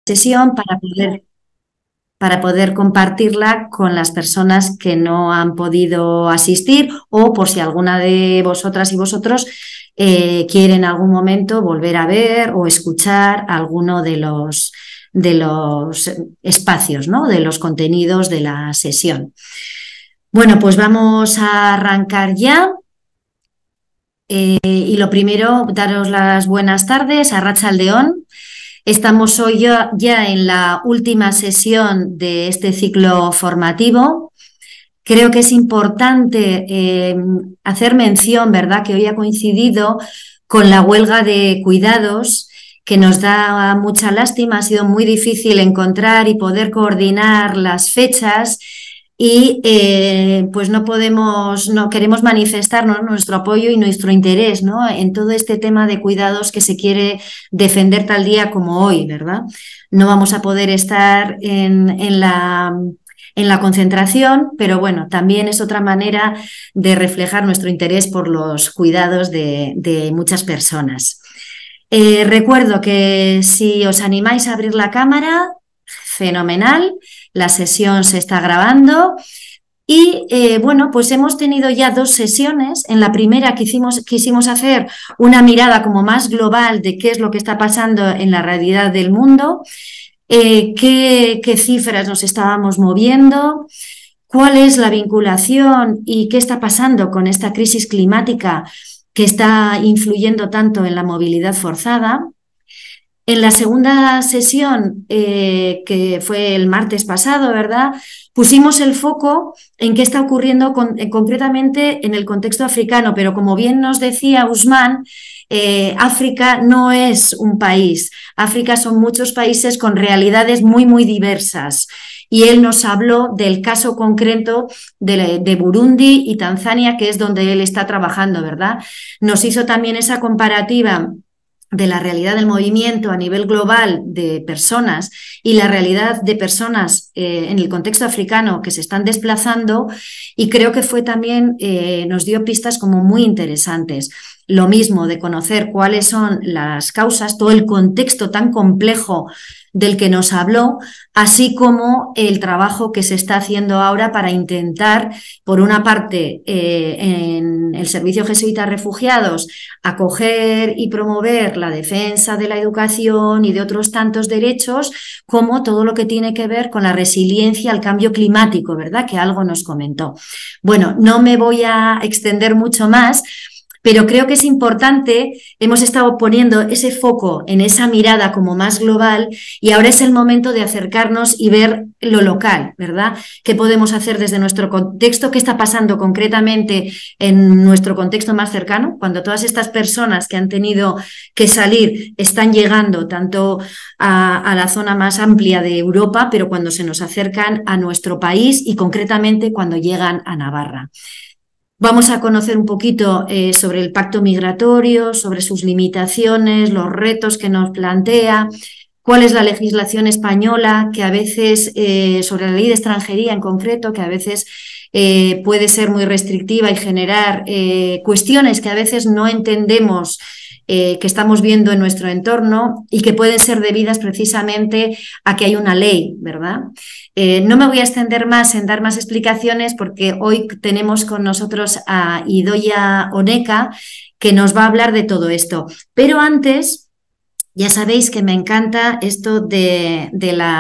sesión para poder compartirla con las personas que no han podido asistir o por si alguna de vosotras y vosotros quiere en algún momento volver a ver o escuchar alguno de los espacios, ¿no? De los contenidos de la sesión. Bueno, pues vamos a arrancar ya. Y lo primero, daros las buenas tardes, arratsaldeón. Estamos hoy ya en la última sesión de este ciclo formativo. Creo que es importante hacer mención, ¿verdad?, que hoy ha coincidido con la huelga de cuidados, que nos da mucha lástima. Ha sido muy difícil encontrar y poder coordinar las fechas y pues no queremos manifestarnos nuestro apoyo y nuestro interés, ¿no?, en todo este tema de cuidados que se quiere defender tal día como hoy, ¿verdad? No vamos a poder estar en la concentración, pero bueno, también es otra manera de reflejar nuestro interés por los cuidados de muchas personas. Recuerdo que si os animáis a abrir la cámara, fenomenal, la sesión se está grabando y bueno, pues hemos tenido ya 2 sesiones. En la primera quisimos hacer una mirada como más global de qué es lo que está pasando en la realidad del mundo, qué cifras nos estábamos moviendo, cuál es la vinculación y qué está pasando con esta crisis climática que está influyendo tanto en la movilidad forzada. En la segunda sesión, que fue el martes pasado, ¿verdad?, pusimos el foco en qué está ocurriendo concretamente en el contexto africano, pero como bien nos decía Usman, África no es un país. África son muchos países con realidades muy, muy diversas. Y él nos habló del caso concreto de Burundi y Tanzania, que es donde él está trabajando, ¿verdad? Nos hizo también esa comparativa de la realidad del movimiento a nivel global de personas y la realidad de personas en el contexto africano que se están desplazando, y creo que fue también, nos dio pistas como muy interesantes. Lo mismo de conocer cuáles son las causas, todo el contexto tan complejo del que nos habló, así como el trabajo que se está haciendo ahora para intentar, por una parte, en el Servicio Jesuita de Refugiados, acoger y promover la defensa de la educación y de otros tantos derechos, como todo lo que tiene que ver con la resiliencia al cambio climático, ¿verdad?, que algo nos comentó. Bueno, no me voy a extender mucho más, pero creo que es importante. Hemos estado poniendo ese foco en esa mirada como más global y ahora es el momento de acercarnos y ver lo local, ¿verdad? ¿Qué podemos hacer desde nuestro contexto? ¿Qué está pasando concretamente en nuestro contexto más cercano? Cuando todas estas personas que han tenido que salir están llegando tanto a la zona más amplia de Europa, pero cuando se nos acercan a nuestro país y concretamente cuando llegan a Navarra. Vamos a conocer un poquito sobre el pacto migratorio, sobre sus limitaciones, los retos que nos plantea, cuál es la legislación española, que a veces, sobre la ley de extranjería en concreto, que a veces puede ser muy restrictiva y generar cuestiones que a veces no entendemos, que estamos viendo en nuestro entorno y que pueden ser debidas precisamente a que hay una ley, ¿verdad? No me voy a extender más en dar más explicaciones porque hoy tenemos con nosotros a Idoia Oneca, que nos va a hablar de todo esto. Pero antes, ya sabéis que me encanta esto de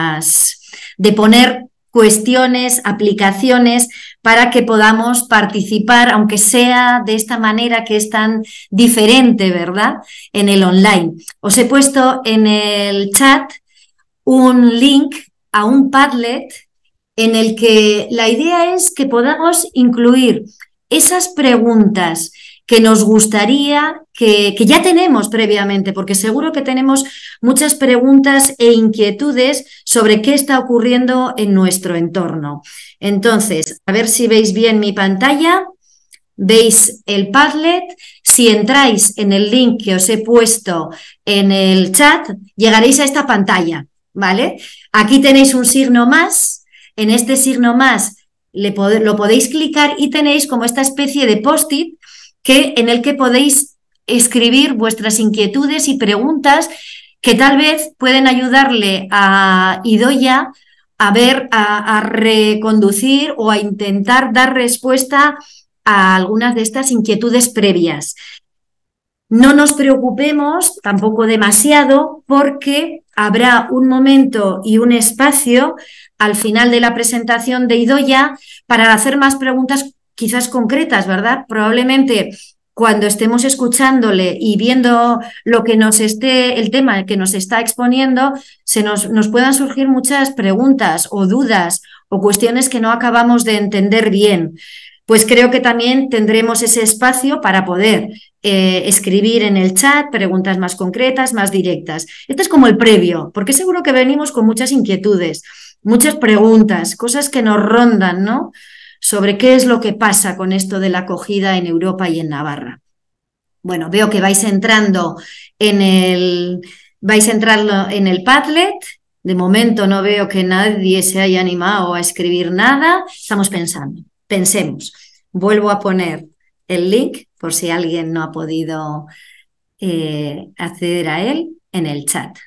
poner cuestiones, aplicaciones, para que podamos participar, aunque sea de esta manera que es tan diferente, ¿verdad?, en el online. Os he puesto en el chat un link a un Padlet en el que la idea es que podamos incluir esas preguntas que nos gustaría, que ya tenemos previamente, porque seguro que tenemos muchas preguntas e inquietudes sobre qué está ocurriendo en nuestro entorno. Entonces, a ver si veis bien mi pantalla. Veis el Padlet. Si entráis en el link que os he puesto en el chat, llegaréis a esta pantalla, ¿vale? Aquí tenéis un signo más. En este signo más lo podéis clicar y tenéis como esta especie de post-it en el que podéis escribir vuestras inquietudes y preguntas que tal vez pueden ayudarle a Idoia a ver, a reconducir o a intentar dar respuesta a algunas de estas inquietudes previas. No nos preocupemos tampoco demasiado porque habrá un momento y un espacio al final de la presentación de Idoia para hacer más preguntas quizás concretas, ¿verdad? Probablemente cuando estemos escuchándole y viendo lo que nos esté, el tema que nos está exponiendo, nos puedan surgir muchas preguntas o dudas o cuestiones que no acabamos de entender bien. Pues creo que también tendremos ese espacio para poder escribir en el chat preguntas más concretas, más directas. Este es como el previo, porque seguro que venimos con muchas inquietudes, muchas preguntas, cosas que nos rondan, ¿no? Sobre qué es lo que pasa con esto de la acogida en Europa y en Navarra. Bueno, veo que vais entrando en el Padlet. De momento no veo que nadie se haya animado a escribir nada. Estamos pensando. Pensemos. Vuelvo a poner el link por si alguien no ha podido acceder a él en el chat.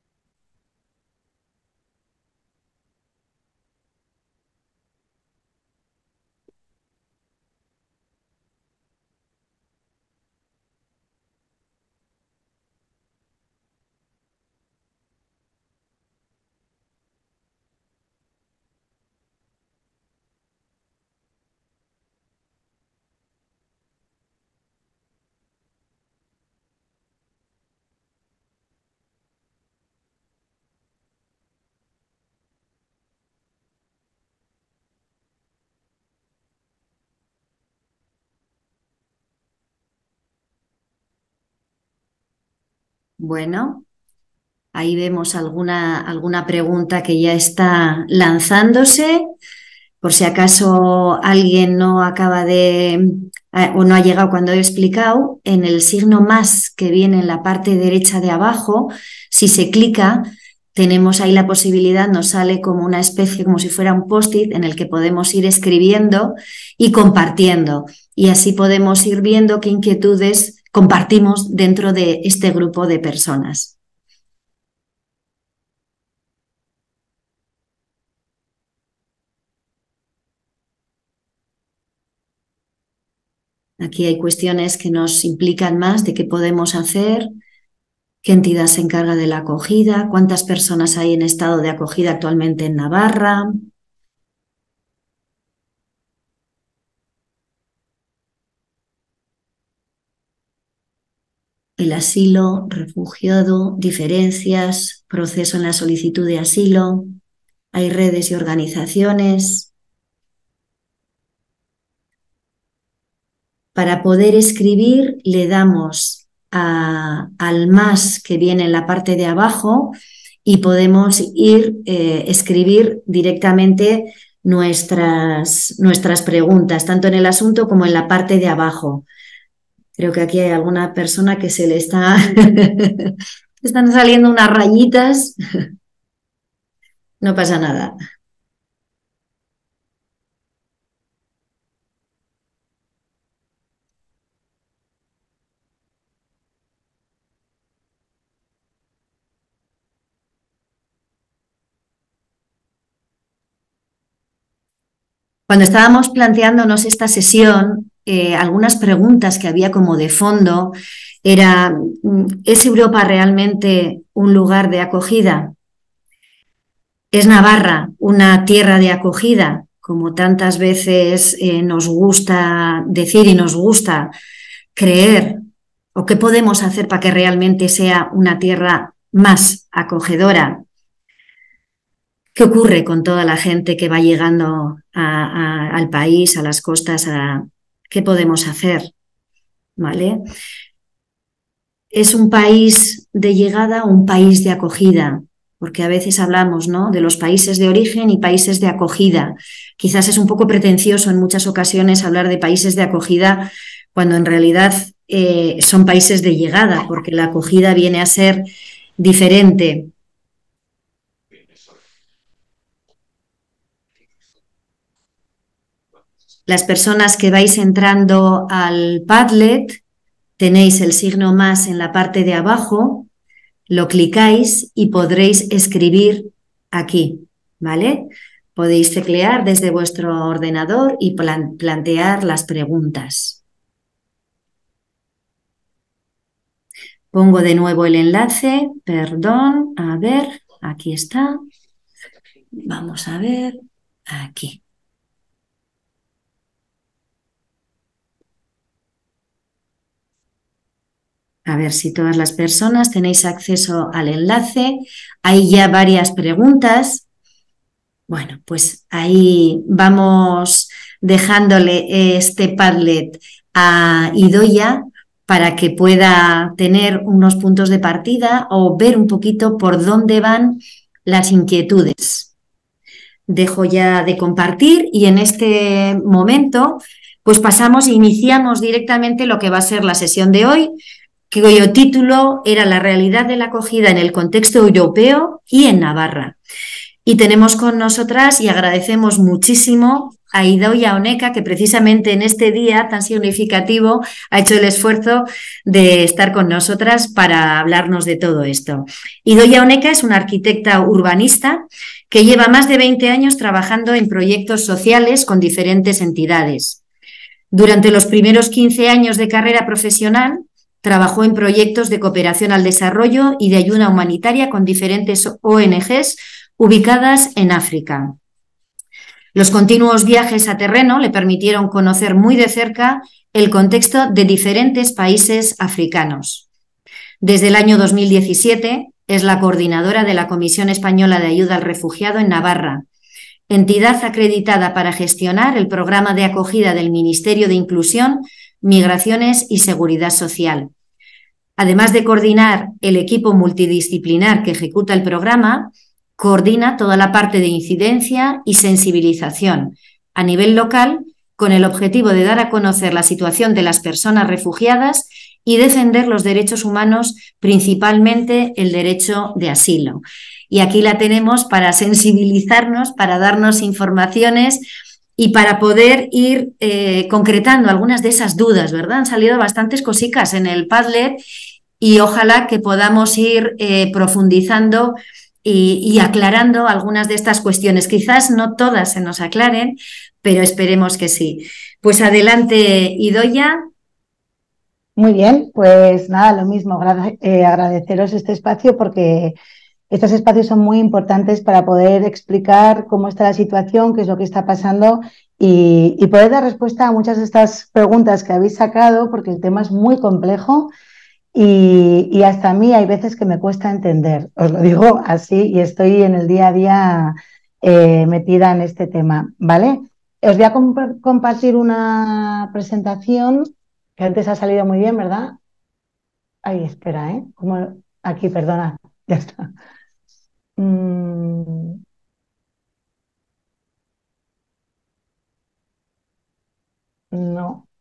Bueno, ahí vemos alguna pregunta que ya está lanzándose. Por si acaso alguien no acaba o no ha llegado cuando he explicado, en el signo más que viene en la parte derecha de abajo, si se clica, tenemos ahí la posibilidad, nos sale como una especie, como si fuera un post-it en el que podemos ir escribiendo y compartiendo. Y así podemos ir viendo qué inquietudes compartimos dentro de este grupo de personas. Aquí hay cuestiones que nos implican más de qué podemos hacer, qué entidad se encarga de la acogida, cuántas personas hay en estado de acogida actualmente en Navarra. El asilo, refugiado, diferencias, proceso en la solicitud de asilo. Hay redes y organizaciones. Para poder escribir le damos al más que viene en la parte de abajo y podemos escribir directamente nuestras preguntas, tanto en el asunto como en la parte de abajo. Creo que aquí hay alguna persona que se le están saliendo unas rayitas. No pasa nada. Cuando estábamos planteándonos esta sesión, algunas preguntas que había como de fondo era, ¿es Europa realmente un lugar de acogida? ¿Es Navarra una tierra de acogida? Como tantas veces nos gusta decir y nos gusta creer, ¿o qué podemos hacer para que realmente sea una tierra más acogedora? ¿Qué ocurre con toda la gente que va llegando al país, a las costas? ¿Qué podemos hacer? ¿Vale? ¿Es un país de llegada o un país de acogida? Porque a veces hablamos, ¿no?, de los países de origen y países de acogida. Quizás es un poco pretencioso en muchas ocasiones hablar de países de acogida cuando en realidad son países de llegada, porque la acogida viene a ser diferente. Las personas que vais entrando al Padlet tenéis el signo más en la parte de abajo. Lo clicáis y podréis escribir aquí, ¿vale? Podéis teclear desde vuestro ordenador y plantear las preguntas. Pongo de nuevo el enlace, perdón, a ver, aquí está. Vamos a ver, aquí. A ver si todas las personas tenéis acceso al enlace. Hay ya varias preguntas. Bueno, pues ahí vamos dejándole este Padlet a Idoia para que pueda tener unos puntos de partida o ver un poquito por dónde van las inquietudes. Dejo ya de compartir y en este momento pues pasamos e iniciamos directamente lo que va a ser la sesión de hoy, cuyo título era La realidad de la acogida en el contexto europeo y en Navarra. Y tenemos con nosotras y agradecemos muchísimo a Idoia Oneca, que precisamente en este día tan significativo ha hecho el esfuerzo de estar con nosotras para hablarnos de todo esto. Idoia Oneca es una arquitecta urbanista que lleva más de 20 años trabajando en proyectos sociales con diferentes entidades. Durante los primeros 15 años de carrera profesional, trabajó en proyectos de cooperación al desarrollo y de ayuda humanitaria con diferentes ONGs ubicadas en África. Los continuos viajes a terreno le permitieron conocer muy de cerca el contexto de diferentes países africanos. Desde el año 2017 es la coordinadora de la Comisión Española de Ayuda al Refugiado en Navarra, entidad acreditada para gestionar el programa de acogida del Ministerio de Inclusión, Migraciones y Seguridad Social. Además de coordinar el equipo multidisciplinar que ejecuta el programa, coordina toda la parte de incidencia y sensibilización a nivel local con el objetivo de dar a conocer la situación de las personas refugiadas y defender los derechos humanos, principalmente el derecho de asilo. Y aquí la tenemos para sensibilizarnos, para darnos informaciones y para poder ir concretando algunas de esas dudas, ¿verdad? Han salido bastantes cositas en el Padlet y ojalá que podamos ir profundizando y aclarando algunas de estas cuestiones. Quizás no todas se nos aclaren, pero esperemos que sí. Pues adelante, Idoia. Muy bien, pues nada, lo mismo, agradeceros este espacio porque estos espacios son muy importantes para poder explicar cómo está la situación, qué es lo que está pasando y poder dar respuesta a muchas de estas preguntas que habéis sacado porque el tema es muy complejo y hasta a mí hay veces que me cuesta entender, os lo digo así y estoy en el día a día metida en este tema, ¿vale? Os voy a compartir una presentación que antes ha salido muy bien, ¿verdad? Ay, espera, ¿eh? Aquí, perdona, ya está. No,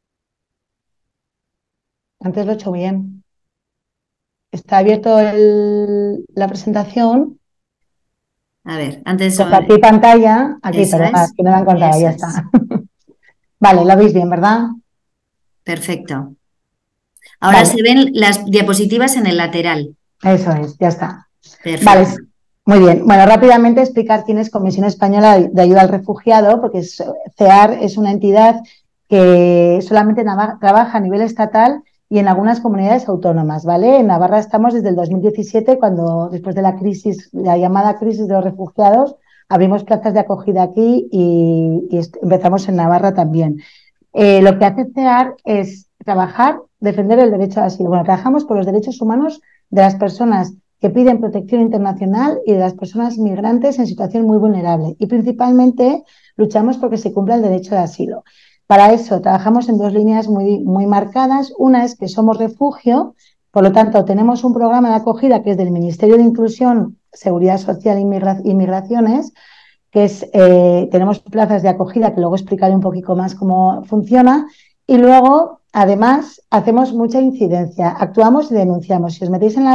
antes lo he hecho bien. Está abierto la presentación. A ver, antes... Compartir pantalla. Aquí, Eso perdona, es, que no me han contado, ya eso es. está. Vale, lo veis bien, ¿verdad? Perfecto. Ahora Vale, se ven las diapositivas en el lateral. eso es, ya está. Vale, Perfecto. muy bien. Bueno, rápidamente explicar quién es Comisión Española de Ayuda al Refugiado, porque CEAR es una entidad que solamente trabaja a nivel estatal y en algunas comunidades autónomas, ¿vale? En Navarra estamos desde el 2017, cuando después de la crisis, la llamada crisis de los refugiados, abrimos plazas de acogida aquí y empezamos en Navarra también. Lo que hace CEAR es trabajar, defender el derecho de asilo. Bueno, trabajamos por los derechos humanos de las personas que piden protección internacional y de las personas migrantes en situación muy vulnerable. Y principalmente luchamos porque se cumpla el derecho de asilo. Para eso trabajamos en dos líneas muy marcadas. Una es que somos refugio, por lo tanto tenemos un programa de acogida que es del Ministerio de Inclusión, Seguridad Social e Migraciones, que es, tenemos plazas de acogida, que luego explicaré un poquito más cómo funciona, y luego, además, hacemos mucha incidencia, actuamos y denunciamos. Si os metéis en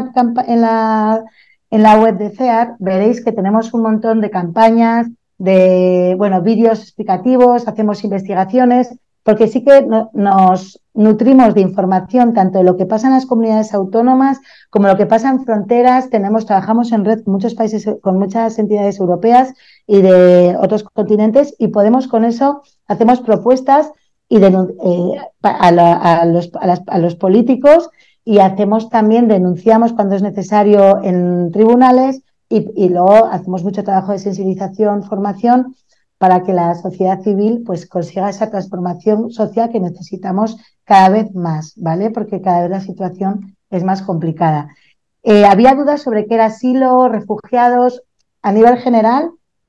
la web de CEAR, veréis que tenemos un montón de campañas, de vídeos explicativos, hacemos investigaciones, porque sí que nos nutrimos de información tanto de lo que pasa en las comunidades autónomas como lo que pasa en fronteras. Trabajamos en red con muchos países, con muchas entidades europeas y de otros continentes, y podemos con eso, hacemos propuestas y a los políticos, y hacemos también, denunciamos cuando es necesario en tribunales, y luego hacemos mucho trabajo de sensibilización, formación, para que la sociedad civil pues consiga esa transformación social que necesitamos cada vez más, ¿vale? Porque cada vez la situación es más complicada. Había dudas sobre qué era asilo, refugiados. A nivel general,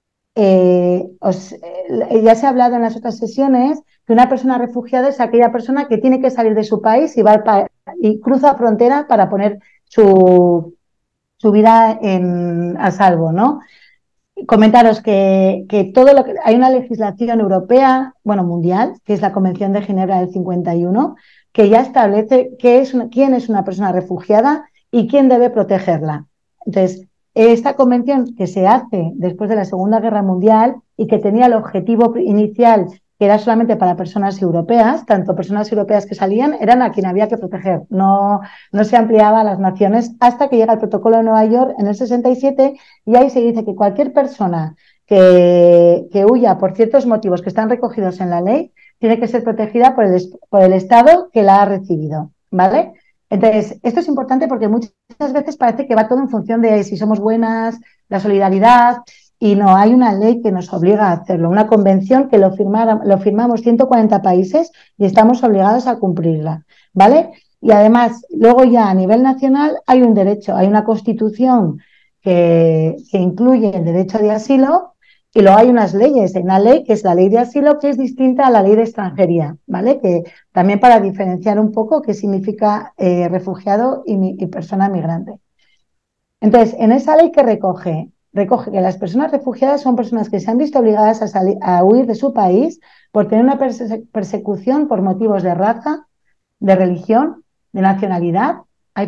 ya se ha hablado en las otras sesiones que una persona refugiada es aquella persona que tiene que salir de su país y cruza frontera para poner su vida a salvo, ¿no? Comentaros que todo lo que hay una legislación europea, bueno, mundial, que es la Convención de Ginebra del 51, que ya establece quién es una persona refugiada y quién debe protegerla. Entonces, esta convención, que se hace después de la Segunda Guerra Mundial y que tenía el objetivo inicial, que era solamente para personas europeas, tanto personas europeas que salían, eran a quien había que proteger. No se ampliaba a las naciones hasta que llega el Protocolo de Nueva York en el 67, y ahí se dice que cualquier persona que huya por ciertos motivos que están recogidos en la ley tiene que ser protegida por el Estado que la ha recibido, ¿vale? Entonces, esto es importante porque muchas veces parece que va todo en función de si somos buenas, la solidaridad, y no, hay una ley que nos obliga a hacerlo, una convención que lo firmamos 140 países y estamos obligados a cumplirla, ¿vale? Y además, luego ya a nivel nacional hay un derecho, hay una constitución que incluye el derecho de asilo, y luego hay unas leyes. Hay una ley que es la ley de asilo, que es distinta a la ley de extranjería, ¿vale? Que también para diferenciar un poco qué significa refugiado y persona migrante. Entonces, en esa ley que recoge que las personas refugiadas son personas que se han visto obligadas a huir de su país por tener una persecución por motivos de raza, de religión, de nacionalidad,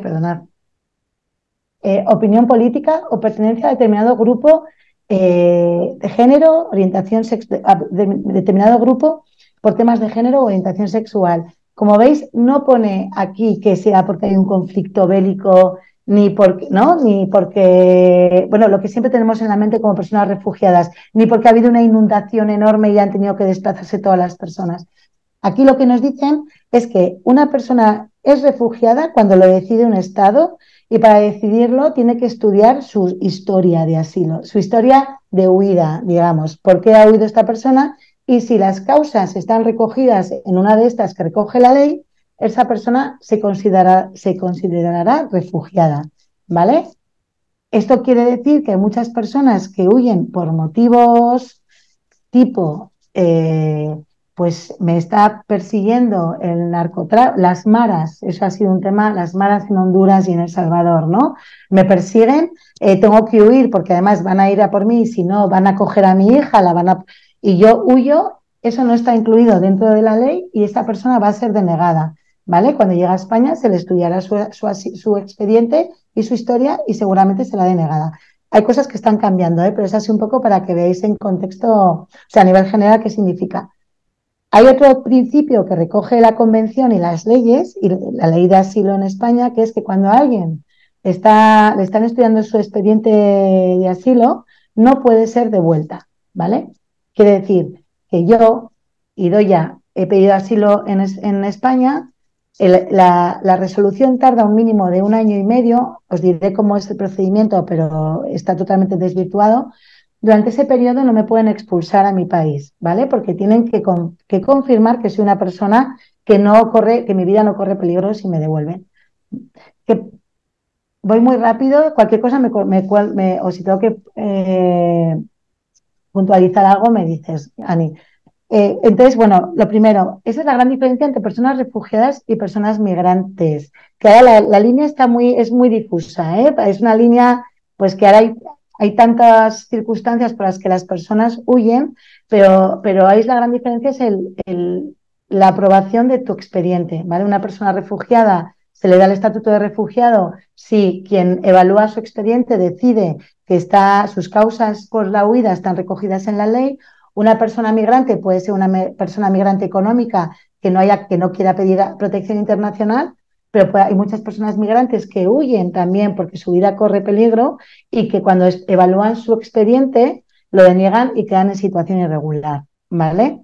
opinión política o pertenencia a determinado grupo de género, determinado grupo por temas de género o orientación sexual. Como veis, no pone aquí que sea porque hay un conflicto bélico, ni porque, bueno, lo que siempre tenemos en la mente como personas refugiadas, ni porque ha habido una inundación enorme y han tenido que desplazarse todas las personas. Aquí lo que nos dicen es que una persona es refugiada cuando lo decide un Estado, y para decidirlo tiene que estudiar su historia de asilo, su historia de huida, digamos, por qué ha huido esta persona, y si las causas están recogidas en una de estas que recoge la ley, esa persona se considerará refugiada, ¿vale? Esto quiere decir que hay muchas personas que huyen por motivos tipo, pues me está persiguiendo el narcotráfico, las maras, eso ha sido un tema, las maras en Honduras y en El Salvador, ¿no? Me persiguen, tengo que huir porque además van a ir a por mí, y si no van a coger a mi hija, y yo huyo. Eso no está incluido dentro de la ley y esta persona va a ser denegada, ¿vale? Cuando llega a España se le estudiará su expediente y su historia y seguramente será denegada. Hay cosas que están cambiando, pero es así un poco para que veáis en contexto, o sea, a nivel general, qué significa. Hay otro principio que recoge la Convención y las leyes, y la ley de asilo en España, que es que cuando a alguien le están estudiando su expediente de asilo, no puede ser devuelta, ¿vale? Quiere decir que yo, Idoia, he pedido asilo en España, la resolución tarda un mínimo de 1 año y medio, os diré cómo es el procedimiento, pero está totalmente desvirtuado. Durante ese periodo no me pueden expulsar a mi país, ¿vale? Porque tienen que confirmar que soy una persona que mi vida no corre peligro si me devuelven. Que voy muy rápido, cualquier cosa o si tengo que puntualizar algo me dices, Ani. Entonces, bueno, lo primero, esa es la gran diferencia entre personas refugiadas y personas migrantes, que ahora la línea es muy difusa, ¿eh? Es una línea, pues que ahora hay tantas circunstancias por las que las personas huyen, pero ahí la gran diferencia es la aprobación de tu expediente, ¿vale? Una persona refugiada se le da el estatuto de refugiado si quien evalúa su expediente decide que sus causas por la huida están recogidas en la ley. Una persona migrante puede ser una persona migrante económica que no quiera pedir protección internacional, pero hay muchas personas migrantes que huyen también porque su vida corre peligro y que cuando evalúan su expediente lo deniegan y quedan en situación irregular, ¿vale?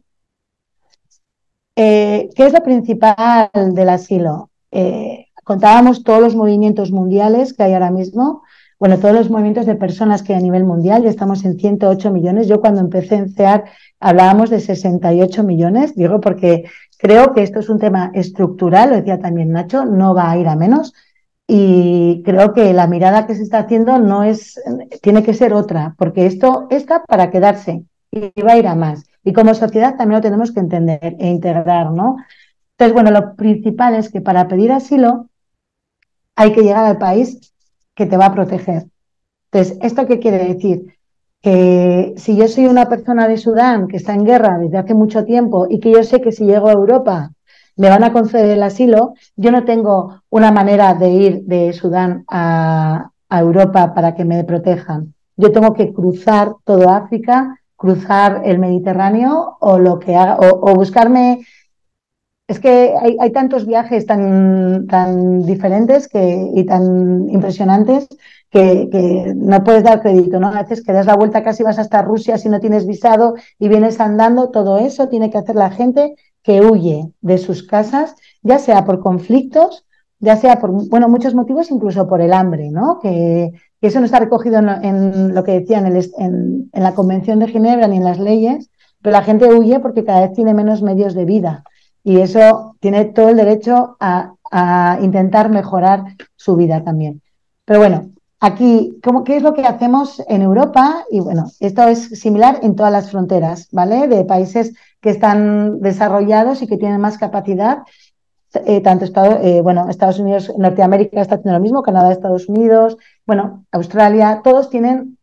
¿Qué es lo principal del asilo? Contábamos todos los movimientos mundiales que hay ahora mismo, bueno, todos los movimientos de personas que hay a nivel mundial, ya estamos en 108 millones. Yo cuando empecé en CEAR hablábamos de 68 millones, digo porque creo que esto es un tema estructural, lo decía también Nacho, no va a ir a menos. Y creo que la mirada que se está haciendo no es, tiene que ser otra, porque esto está para quedarse y va a ir a más. Y como sociedad también lo tenemos que entender e integrar, ¿no? Entonces, bueno, lo principal es que para pedir asilo hay que llegar al país que te va a proteger. Entonces, ¿esto qué quiere decir? Que si yo soy una persona de Sudán que está en guerra desde hace mucho tiempo y que yo sé que si llego a Europa me van a conceder el asilo, yo no tengo una manera de ir de Sudán a Europa para que me protejan. Yo tengo que cruzar todo África, cruzar el Mediterráneo o lo que haga, o buscarme. Es que hay tantos viajes tan diferentes y tan impresionantes que no puedes dar crédito, ¿no? A veces que das la vuelta casi vas hasta Rusia si no tienes visado y vienes andando. Todo eso tiene que hacer la gente que huye de sus casas, ya sea por conflictos, ya sea por, bueno, muchos motivos, incluso por el hambre, ¿no? Que eso no está recogido en lo que decía en la Convención de Ginebra ni en las leyes, pero la gente huye porque cada vez tiene menos medios de vida y eso tiene todo el derecho a intentar mejorar su vida también. Pero bueno, aquí, ¿qué es lo que hacemos en Europa? Y bueno, esto es similar en todas las fronteras, ¿vale? De países que están desarrollados y que tienen más capacidad, tanto Estados Unidos, Norteamérica está haciendo lo mismo, Canadá, Estados Unidos, bueno, Australia, todos tienen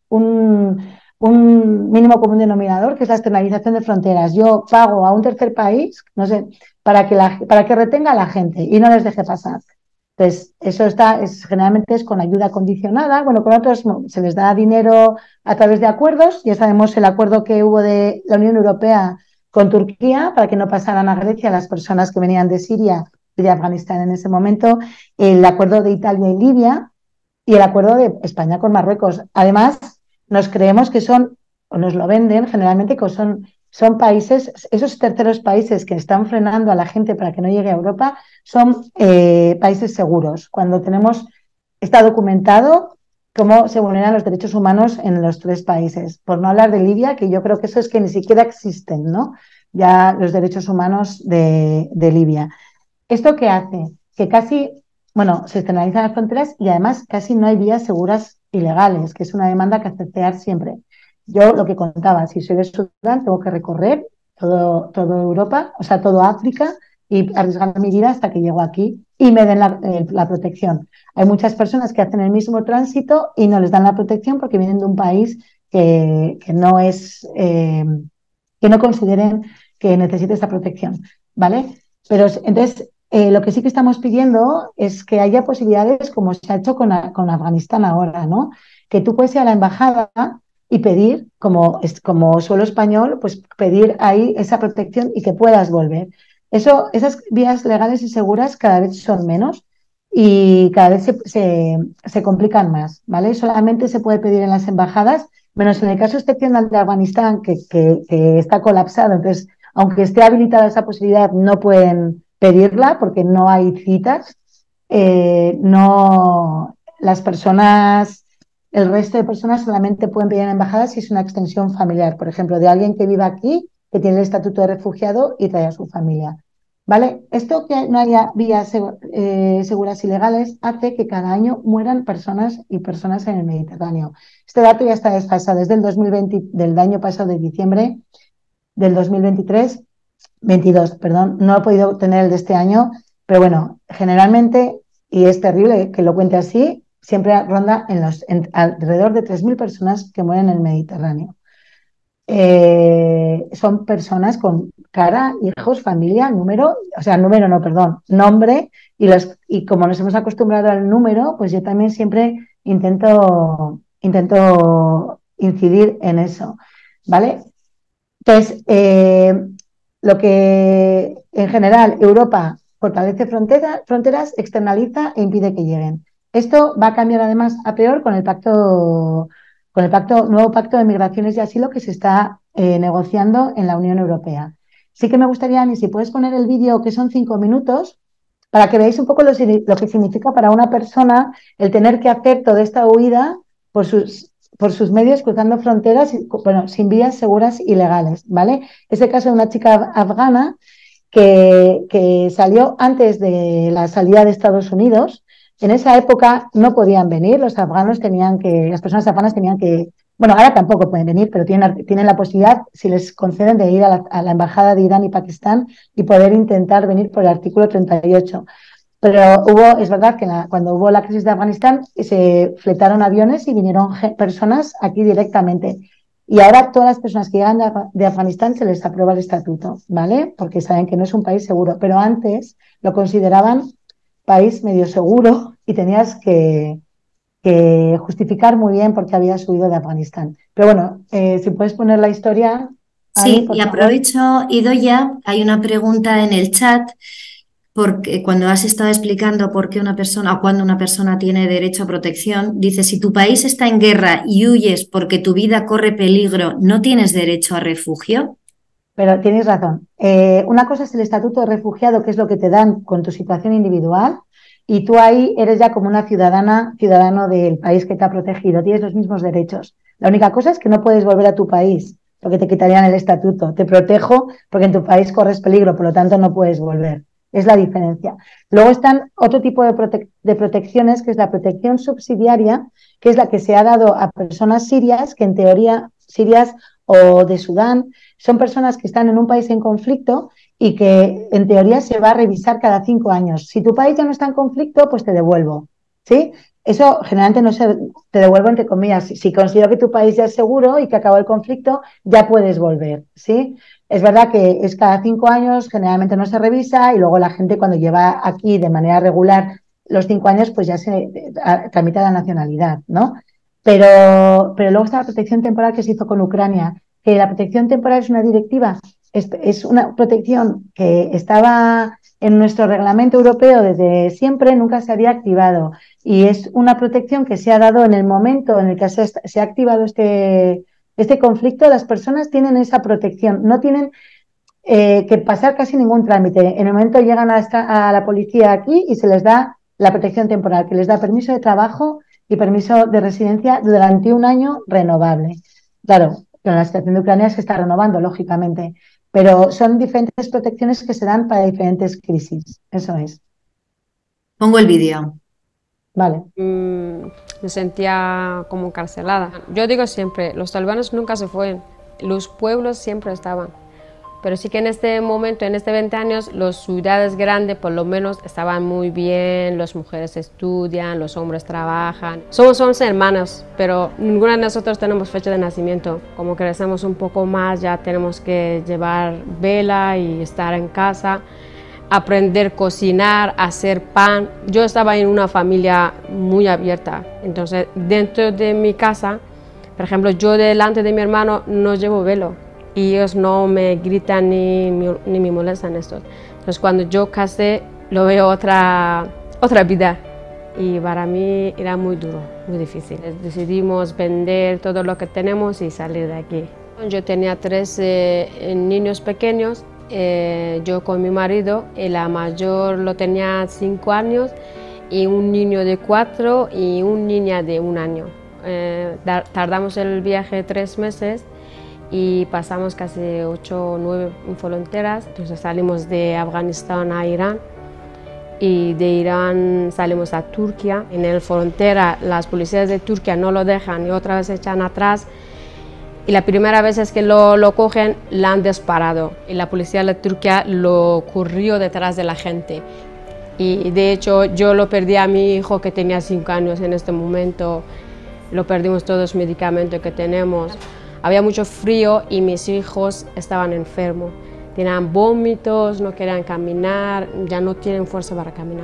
un mínimo común denominador, que es la externalización de fronteras. Yo pago a un tercer país, no sé, para que retenga a la gente y no les deje pasar. Entonces, eso generalmente es con ayuda condicionada. Bueno, con otros se les da dinero a través de acuerdos. Ya sabemos el acuerdo que hubo de la Unión Europea con Turquía para que no pasaran a Grecia las personas que venían de Siria y de Afganistán en ese momento, el acuerdo de Italia y Libia y el acuerdo de España con Marruecos. Además, nos creemos que son, o nos lo venden generalmente, que son países, esos terceros países que están frenando a la gente para que no llegue a Europa, son países seguros. Cuando está documentado cómo se vulneran los derechos humanos en los tres países. Por no hablar de Libia, que yo creo que eso es que ni siquiera existen, ¿no? Ya los derechos humanos de Libia. ¿Esto qué hace? Que casi, bueno, se externalizan las fronteras y además casi no hay vías seguras y legales, que es una demanda que hace CEAR siempre. Yo lo que contaba, si soy de Sudán, tengo que recorrer todo Europa, o sea, todo África y arriesgar mi vida hasta que llego aquí y me den la protección. Hay muchas personas que hacen el mismo tránsito y no les dan la protección porque vienen de un país que no es, que no consideren que necesite esta protección, ¿vale? Pero entonces, lo que sí que estamos pidiendo es que haya posibilidades, como se ha hecho con Afganistán ahora, ¿no? Que tú puedes ir a la embajada y pedir, como suelo español, pues pedir ahí esa protección y que puedas volver. Esas vías legales y seguras cada vez son menos y cada vez se complican más, ¿vale? Solamente se puede pedir en las embajadas, menos en el caso excepcional de Afganistán, que está colapsado. Entonces, aunque esté habilitada esa posibilidad, no pueden pedirla porque no hay citas. No, las personas, el resto de personas solamente pueden pedir en embajadas si es una extensión familiar, por ejemplo, de alguien que viva aquí, que tiene el estatuto de refugiado y trae a su familia. ¿Vale? Esto que no haya vías seguras y legales hace que cada año mueran personas y personas en el Mediterráneo. Este dato ya está desfasado desde el 2020, del año pasado de diciembre del 2023, 22, perdón, no he podido tener el de este año, pero bueno, generalmente, y es terrible que lo cuente así, siempre ronda alrededor de 3.000 personas que mueren en el Mediterráneo. Son personas con cara, hijos, familia, número, o sea, número no, perdón, nombre, y como nos hemos acostumbrado al número, pues yo también siempre intento incidir en eso, ¿vale? Entonces, lo que en general Europa fortalece fronteras, externaliza e impide que lleguen. Esto va a cambiar además a peor con el nuevo pacto de migraciones y asilo que se está negociando en la Unión Europea. Sí que me gustaría, Ani, si puedes poner el vídeo, que son 5 minutos, para que veáis un poco lo que significa para una persona el tener que hacer toda esta huida por sus medios, cruzando fronteras, bueno, sin vías seguras y legales, ¿vale? Es el caso de una chica afgana que salió antes de la salida de Estados Unidos. En esa época no podían venir, las personas afganas tenían que, bueno, ahora tampoco pueden venir, pero tienen la posibilidad, si les conceden, de ir a la embajada de Irán y Pakistán y poder intentar venir por el artículo 38. Pero es verdad que cuando hubo la crisis de Afganistán se fletaron aviones y vinieron personas aquí directamente. Y ahora todas las personas que llegan de Afganistán se les aprueba el estatuto, ¿vale? Porque saben que no es un país seguro. Pero antes lo consideraban país medio seguro y tenías que justificar muy bien por qué habías huido de Afganistán. Pero bueno, si puedes poner la historia, Ani, Sí, por y favor. aprovecho, Idoia, hay una pregunta en el chat, porque cuando has estado explicando por qué una persona o cuando una persona tiene derecho a protección, dice, si tu país está en guerra y huyes porque tu vida corre peligro, ¿no tienes derecho a refugio? Pero tienes razón. Una cosa es el estatuto de refugiado, que es lo que te dan con tu situación individual, y tú ahí eres ya como una ciudadano del país que te ha protegido, tienes los mismos derechos. La única cosa es que no puedes volver a tu país, porque te quitarían el estatuto. Te protejo porque en tu país corres peligro, por lo tanto no puedes volver. Es la diferencia. Luego están otro tipo de protecciones, que es la protección subsidiaria, que es la que se ha dado a personas sirias, que en teoría, sirias o de Sudán, son personas que están en un país en conflicto y que en teoría se va a revisar cada 5 años. Si tu país ya no está en conflicto, pues te devuelvo, ¿sí? Eso generalmente no se te devuelvo entre comillas. Si considero que tu país ya es seguro y que acabó el conflicto, ya puedes volver, ¿sí? Es verdad que es cada 5 años, generalmente no se revisa y luego la gente cuando lleva aquí de manera regular los 5 años, pues ya se tramita la nacionalidad, ¿no? Pero luego está la protección temporal que se hizo con Ucrania, que la protección temporal es una directiva, es una protección que estaba en nuestro reglamento europeo desde siempre, nunca se había activado. Y es una protección que se ha dado en el momento en el que se ha activado este conflicto, las personas tienen esa protección, no tienen que pasar casi ningún trámite. En el momento llegan a la policía aquí y se les da la protección temporal, que les da permiso de trabajo y permiso de residencia durante un año renovable. Claro, con la situación de Ucrania se está renovando, lógicamente, pero son diferentes protecciones que se dan para diferentes crisis. Eso es. Pongo el vídeo. Vale. Me sentía como encarcelada. Yo digo siempre, los talibanes nunca se fueron, los pueblos siempre estaban. Pero sí que en este momento, en este 20 años, las ciudades grandes por lo menos estaban muy bien, las mujeres estudian, los hombres trabajan. Somos 11 hermanos, pero ninguno de nosotros tenemos fecha de nacimiento. Como crecemos un poco más, ya tenemos que llevar vela y estar en casa, aprender a cocinar, hacer pan. Yo estaba en una familia muy abierta, entonces dentro de mi casa, por ejemplo, yo delante de mi hermano no llevo velo. Y ellos no me gritan ni me molestan esto. Entonces cuando yo casé lo veo otra vida y para mí era muy duro, muy difícil. Decidimos vender todo lo que tenemos y salir de aquí. Yo tenía 3 niños pequeños, yo con mi marido, y la mayor lo tenía 5 años y un niño de 4 y una niña de 1 año. Tardamos el viaje 3 meses y pasamos casi 8 o 9 fronteras. Entonces salimos de Afganistán a Irán y de Irán salimos a Turquía. En la frontera las policías de Turquía no lo dejan y otra vez echan atrás. Y la primera vez es que lo cogen, la han disparado y la policía de Turquía lo corrió detrás de la gente. Y de hecho yo lo perdí a mi hijo que tenía 5 años en este momento, lo perdimos todos los medicamentos que tenemos. Había mucho frío y mis hijos estaban enfermos, tenían vómitos, no querían caminar, ya no tienen fuerza para caminar.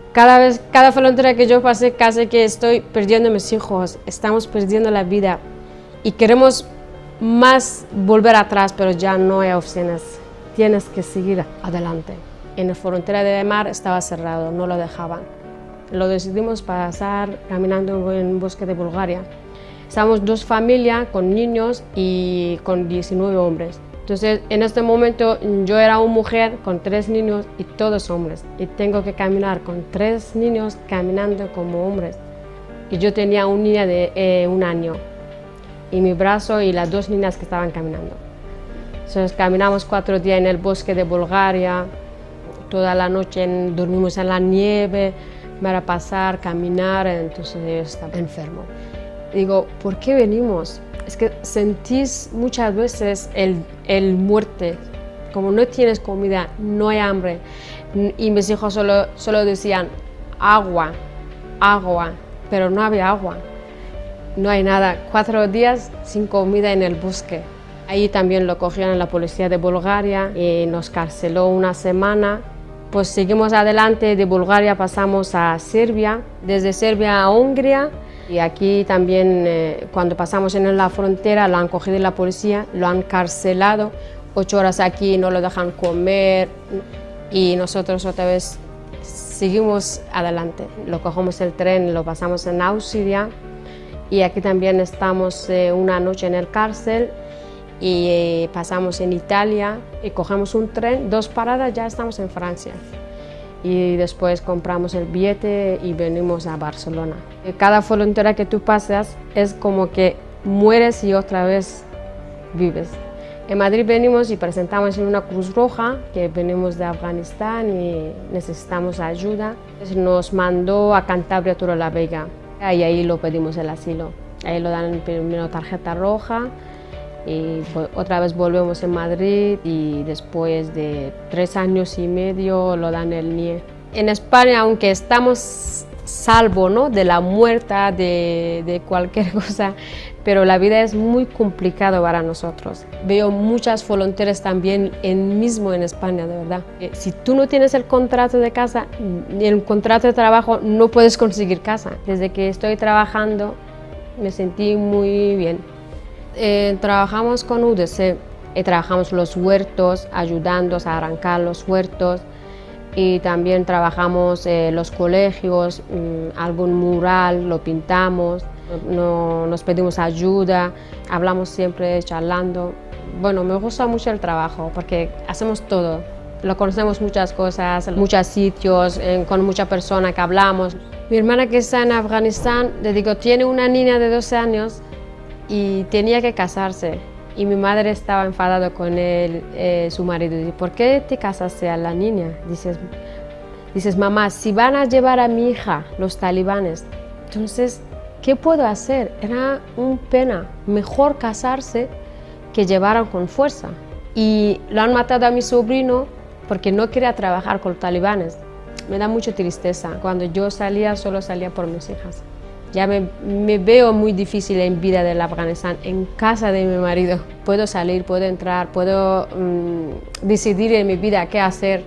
Cada frontera que yo pasé, casi que estoy perdiendo a mis hijos, estamos perdiendo la vida y queremos más volver atrás, pero ya no hay opciones. Tienes que seguir adelante. En la frontera de mar estaba cerrado, no lo dejaban. Lo decidimos pasar caminando en el bosque de Bulgaria. Estábamos 2 familias con niños y con 19 hombres. Entonces, en este momento yo era una mujer con 3 niños y todos hombres. Y tengo que caminar con 3 niños caminando como hombres. Y yo tenía una niña de 1 año y mi brazo y las 2 niñas que estaban caminando. Entonces caminamos 4 días en el bosque de Bulgaria, toda la noche dormimos en la nieve, para pasar, caminar, entonces yo estaba enfermo. Digo, ¿por qué venimos? Es que sentís muchas veces el muerte, como no tienes comida, no hay hambre. Y mis hijos solo decían agua, agua, pero no había agua. No hay nada, 4 días sin comida en el bosque. Ahí también lo cogieron la policía de Bulgaria y nos carceló 1 semana. Pues seguimos adelante, de Bulgaria pasamos a Serbia, desde Serbia a Hungría. Y aquí también, cuando pasamos en la frontera, lo han cogido la policía, lo han carcelado. 8 horas aquí, no lo dejan comer. Y nosotros otra vez seguimos adelante. Lo cogemos el tren, lo pasamos en Austria. Y aquí también estamos 1 noche en el cárcel. Y pasamos en Italia y cogemos un tren, 2 paradas, ya estamos en Francia. Y después compramos el billete y venimos a Barcelona. Cada frontera que tú pasas es como que mueres y otra vez vives. En Madrid venimos y presentamos en una Cruz Roja, que venimos de Afganistán y necesitamos ayuda. Nos mandó a Cantabria, Torrelavega, y ahí lo pedimos el asilo. Ahí lo dan primero tarjeta roja. Y otra vez volvemos en Madrid y después de 3 años y medio lo dan el NIE. En España, aunque estamos salvo, ¿no?, de la muerte, de cualquier cosa, pero la vida es muy complicada para nosotros. Veo muchas fronteras también mismo en España, de verdad. Si tú no tienes el contrato de casa, el contrato de trabajo, no puedes conseguir casa. Desde que estoy trabajando me sentí muy bien. Trabajamos con UDC, trabajamos los huertos, ayudando a arrancar los huertos, y también trabajamos los colegios, algún mural lo pintamos, nos pedimos ayuda, hablamos siempre charlando. Bueno, me gusta mucho el trabajo porque hacemos todo, lo conocemos muchas cosas, muchos sitios, con muchas personas que hablamos. Mi hermana que está en Afganistán, le digo, tiene una niña de 12 años y tenía que casarse, y mi madre estaba enfadada con su marido. Dice, ¿por qué te casaste a la niña? Dices, mamá, si van a llevar a mi hija los talibanes, entonces, ¿qué puedo hacer? Era una pena, mejor casarse que llevaran con fuerza. Y lo han matado a mi sobrino porque no quería trabajar con los talibanes. Me da mucha tristeza. Cuando yo salía, solo salía por mis hijas. Ya me veo muy difícil en vida del Afganistán, en casa de mi marido. Puedo salir, puedo entrar, puedo decidir en mi vida qué hacer.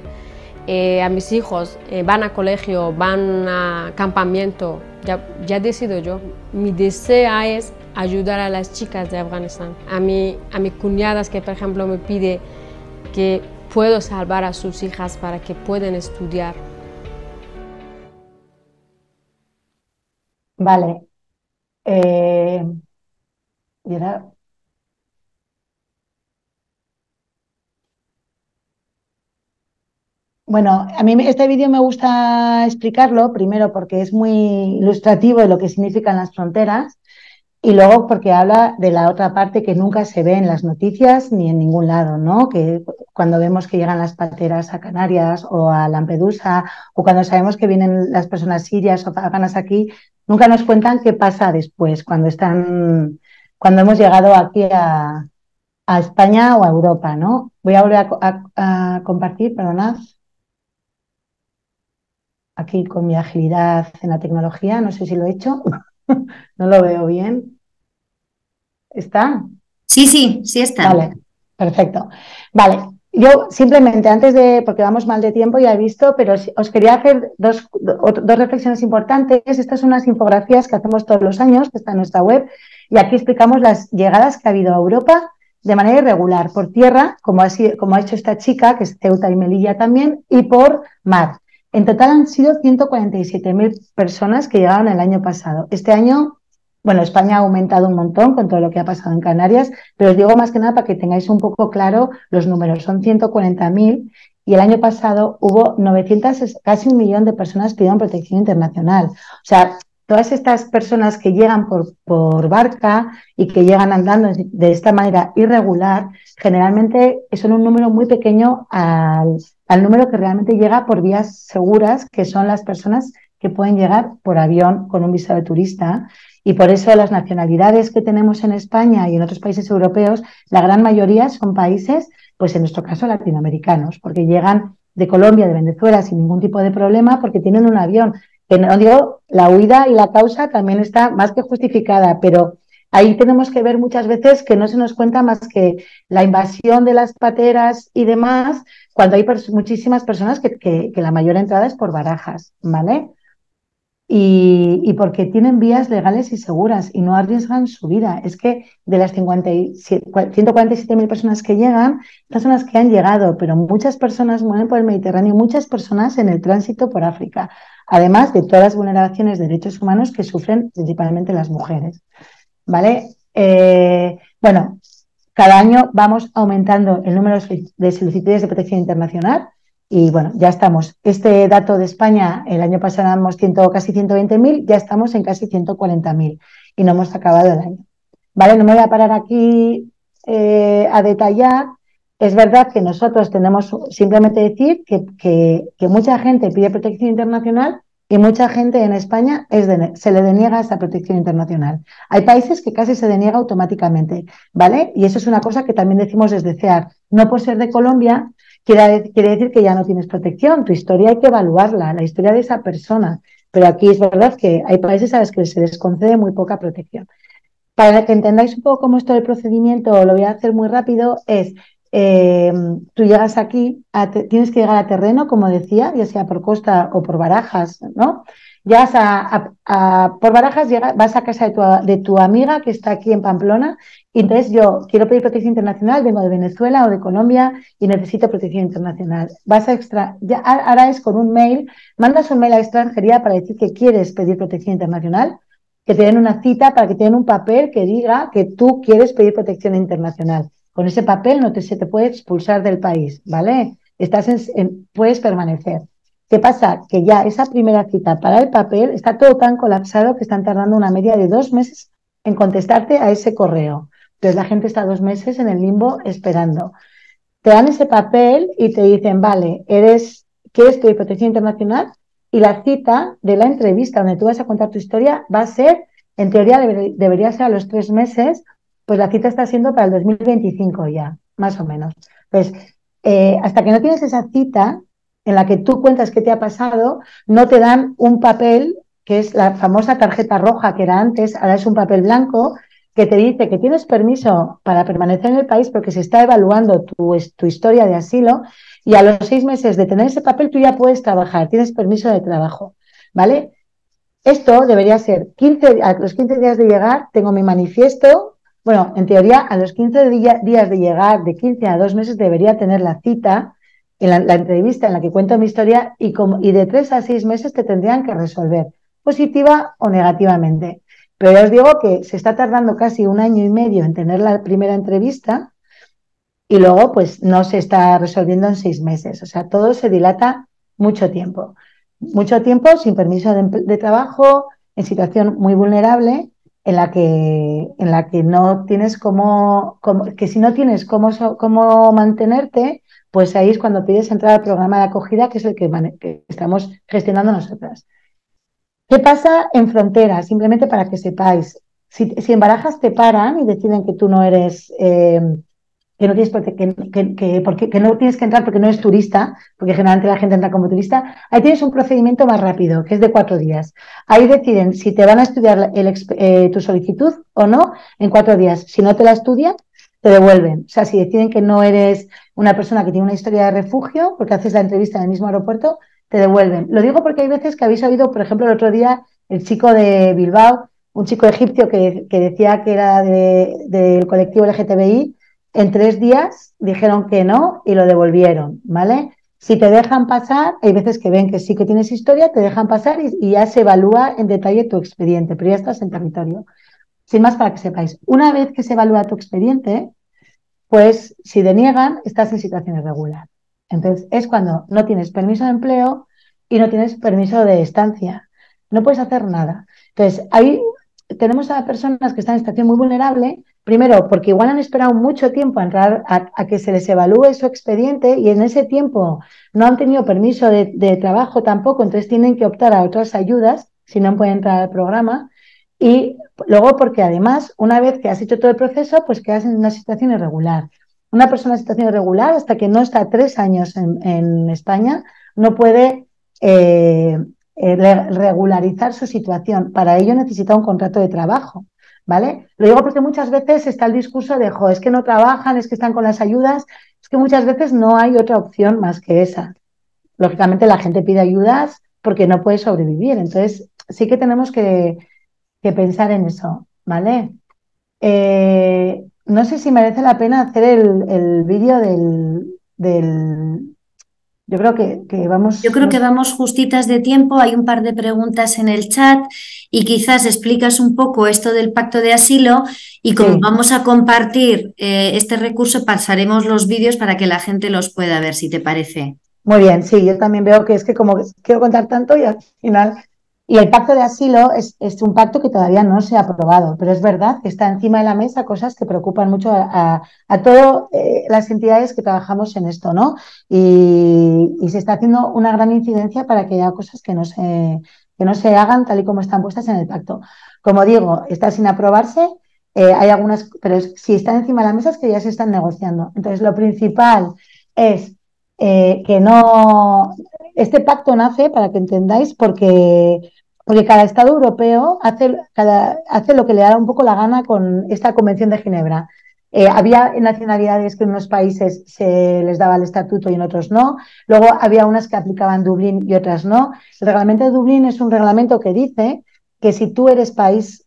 A mis hijos van a colegio, van a campamento, ya decido yo. Mi deseo es ayudar a las chicas de Afganistán. A mi cuñadas que, por ejemplo, me pide que puedo salvar a sus hijas para que puedan estudiar. Vale. Y ahora, bueno, a mí este vídeo me gusta explicarlo, primero porque es muy ilustrativo de lo que significan las fronteras, y luego porque habla de la otra parte que nunca se ve en las noticias ni en ningún lado, ¿no? Que cuando vemos que llegan las pateras a Canarias o a Lampedusa, o cuando sabemos que vienen las personas sirias o afganas aquí, nunca nos cuentan qué pasa después, cuando hemos llegado aquí a España o a Europa, ¿no? Voy a volver a compartir, perdonad, aquí con mi agilidad en la tecnología, no sé si lo he hecho, no lo veo bien. ¿Está? Sí está. Vale, perfecto. Vale, yo simplemente porque vamos mal de tiempo, ya he visto, pero os quería hacer dos reflexiones importantes. Estas son unas infografías que hacemos todos los años, que está en nuestra web, Y aquí explicamos las llegadas que ha habido a Europa de manera irregular, por tierra, como ha hecho esta chica, que es Ceuta y Melilla también, y por mar. En total han sido 147.000 personas que llegaron el año pasado. Este año, bueno, España ha aumentado un montón con todo lo que ha pasado en Canarias, pero os digo más que nada para que tengáis un poco claro los números. Son 140.000 y el año pasado hubo 900, casi 1 millón de personas pidiendo protección internacional. O sea, todas estas personas que llegan por barca y que llegan andando de esta manera irregular, generalmente son un número muy pequeño al número que realmente llega por vías seguras, que son las personas que pueden llegar por avión con un visado de turista. Y por eso las nacionalidades que tenemos en España y en otros países europeos, la gran mayoría son países, pues en nuestro caso latinoamericanos, porque llegan de Colombia, de Venezuela sin ningún tipo de problema, porque tienen un avión. Que no digo, la huida y la causa también está más que justificada, pero ahí tenemos que ver muchas veces que no se nos cuenta más que la invasión de las pateras y demás, cuando hay muchísimas personas que la mayor entrada es por Barajas, ¿vale? Y porque tienen vías legales y seguras y no arriesgan su vida. Es que de las 147.000 personas que llegan, estas son las que han llegado, pero muchas personas mueren por el Mediterráneo, muchas personas en el tránsito por África, además de todas las vulneraciones de derechos humanos que sufren principalmente las mujeres. ¿Vale? Bueno, cada año vamos aumentando el número de solicitudes de protección internacional. Y bueno, ya estamos. Este dato de España, el año pasado éramos casi 120.000, ya estamos en casi 140.000 y no hemos acabado el año. ¿Vale? No me voy a parar aquí a detallar. Es verdad que nosotros tenemos simplemente decir que mucha gente pide protección internacional y mucha gente en España se le deniega esa protección internacional. Hay países que casi se deniega automáticamente, ¿vale? Y eso es una cosa que también decimos desde CEAR. No por ser de Colombia quiere decir que ya no tienes protección. Tu historia hay que evaluarla, la historia de esa persona. Pero aquí es verdad que hay países a los que se les concede muy poca protección. Para que entendáis un poco cómo es todo el procedimiento, lo voy a hacer muy rápido, tú llegas aquí, tienes que llegar a terreno, como decía, ya sea por Costa o por Barajas, ¿no? Llegas por Barajas, vas a casa de tu amiga que está aquí en Pamplona y entonces yo quiero pedir protección internacional, vengo de Venezuela o de Colombia y necesito protección internacional. Ahora es con un mail, mandas un mail a extranjería para decir que quieres pedir protección internacional, que te den una cita para que te den un papel que diga que tú quieres pedir protección internacional. Con ese papel se te puede expulsar del país, ¿vale? Puedes permanecer. ¿Qué pasa? Que ya esa primera cita para el papel está todo tan colapsado que están tardando una media de 2 meses en contestarte a ese correo. Entonces la gente está 2 meses en el limbo esperando. Te dan ese papel y te dicen, vale, ¿quieres pedir protección internacional? Y la cita de la entrevista donde tú vas a contar tu historia va a ser, en teoría debería ser a los 3 meses, pues la cita está siendo para el 2025 ya, más o menos. Pues hasta que no tienes esa cita en la que tú cuentas qué te ha pasado, no te dan un papel, que es la famosa tarjeta roja que era antes, ahora es un papel blanco, que te dice que tienes permiso para permanecer en el país porque se está evaluando tu historia de asilo y a los 6 meses de tener ese papel tú ya puedes trabajar, tienes permiso de trabajo, ¿vale? Esto debería ser a los 15 días de llegar, tengo mi manifiesto. Bueno, en teoría, a los 15 días de llegar, de 15 a 2 meses, debería tener la cita, en la entrevista en la que cuento mi historia y de 3 a 6 meses te tendrían que resolver, positiva o negativamente. Pero ya os digo que se está tardando casi 1 año y medio en tener la primera entrevista y luego pues no se está resolviendo en 6 meses. O sea, todo se dilata mucho tiempo. Mucho tiempo sin permiso de trabajo, en situación muy vulnerable, en la que no tienes que si no tienes cómo mantenerte, pues ahí es cuando pides entrar al programa de acogida, que es el que estamos gestionando nosotras. ¿Qué pasa en frontera? Simplemente para que sepáis. Si en Barajas te paran y deciden que tú no eres, que no tienes que no tienes que entrar porque no eres turista, porque generalmente la gente entra como turista, ahí tienes un procedimiento más rápido, que es de 4 días. Ahí deciden si te van a estudiar tu solicitud o no en 4 días. Si no te la estudian, te devuelven. O sea, si deciden que no eres una persona que tiene una historia de refugio, porque haces la entrevista en el mismo aeropuerto, te devuelven. Lo digo porque hay veces que habéis oído, por ejemplo, el otro día, el chico de Bilbao, un chico egipcio que decía que era del colectivo LGTBI, en 3 días dijeron que no y lo devolvieron, ¿vale? Si te dejan pasar, hay veces que ven que sí que tienes historia, te dejan pasar y ya se evalúa en detalle tu expediente, pero ya estás en territorio. Sin más, para que sepáis, una vez que se evalúa tu expediente, pues si deniegan, estás en situación irregular. Entonces, es cuando no tienes permiso de empleo y no tienes permiso de estancia. No puedes hacer nada. Entonces, ahí tenemos a personas que están en situación muy vulnerable, primero porque igual han esperado mucho tiempo a entrar a que se les evalúe su expediente y en ese tiempo no han tenido permiso de trabajo tampoco, entonces tienen que optar a otras ayudas si no pueden entrar al programa. Y luego porque además, una vez que has hecho todo el proceso, pues quedas en una situación irregular. Una persona en situación irregular, hasta que no está 3 años en España, no puede regularizar su situación. Para ello necesita un contrato de trabajo, ¿vale? Lo digo porque muchas veces está el discurso de, jo, es que no trabajan, es que están con las ayudas, es que muchas veces no hay otra opción más que esa. Lógicamente la gente pide ayudas porque no puede sobrevivir. Entonces sí que tenemos que pensar en eso, ¿vale? No sé si merece la pena hacer el vídeo yo creo que Yo vamos, creo no que sé, vamos justitas de tiempo, hay un par de preguntas en el chat y quizás explicas un poco esto del pacto de asilo y como sí, vamos a compartir este recurso, pasaremos los vídeos para que la gente los pueda ver, si te parece. muy bien, sí, yo también veo que es que como quiero contar tanto y al final, y el pacto de asilo es un pacto que todavía no se ha aprobado, pero es verdad que está encima de la mesa cosas que preocupan mucho a todas las entidades que trabajamos en esto, ¿no? Y se está haciendo una gran incidencia para que haya cosas que no se hagan tal y como están puestas en el pacto. Como digo, está sin aprobarse, hay algunas, pero si están encima de la mesa es que ya se están negociando. Entonces, lo principal es que no. Este pacto nace, para que entendáis, porque cada Estado europeo hace lo que le da un poco la gana con esta Convención de Ginebra. Había nacionalidades que en unos países se les daba el estatuto y en otros no. Luego había unas que aplicaban Dublín y otras no. El reglamento de Dublín es un reglamento que dice que si tú eres país,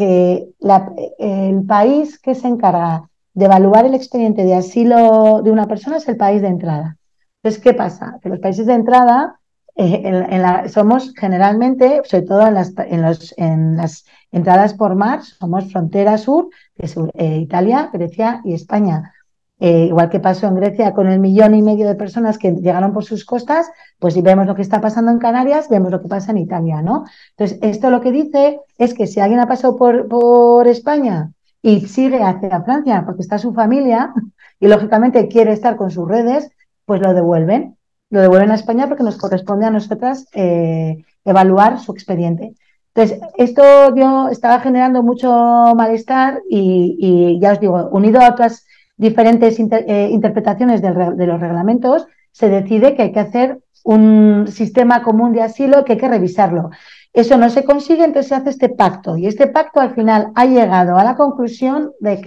el país que se encarga de evaluar el expediente de asilo de una persona es el país de entrada. Entonces, ¿qué pasa? Que los países de entrada somos generalmente, sobre todo en las entradas por mar, somos frontera sur, que es Italia, Grecia y España. Igual que pasó en Grecia con el 1,5 millones de personas que llegaron por sus costas, pues si vemos lo que está pasando en Canarias, vemos lo que pasa en Italia, ¿no? Entonces, esto lo que dice es que si alguien ha pasado por España y sigue hacia Francia porque está su familia y lógicamente quiere estar con sus redes, pues lo devuelven. Lo devuelven a España porque nos corresponde a nosotras evaluar su expediente. Entonces, esto yo estaba generando mucho malestar y ya os digo, unido a otras diferentes interpretaciones de los reglamentos, se decide que hay que hacer un sistema común de asilo que hay que revisarlo. Eso no se consigue, entonces se hace este pacto. Y este pacto al final ha llegado a la conclusión de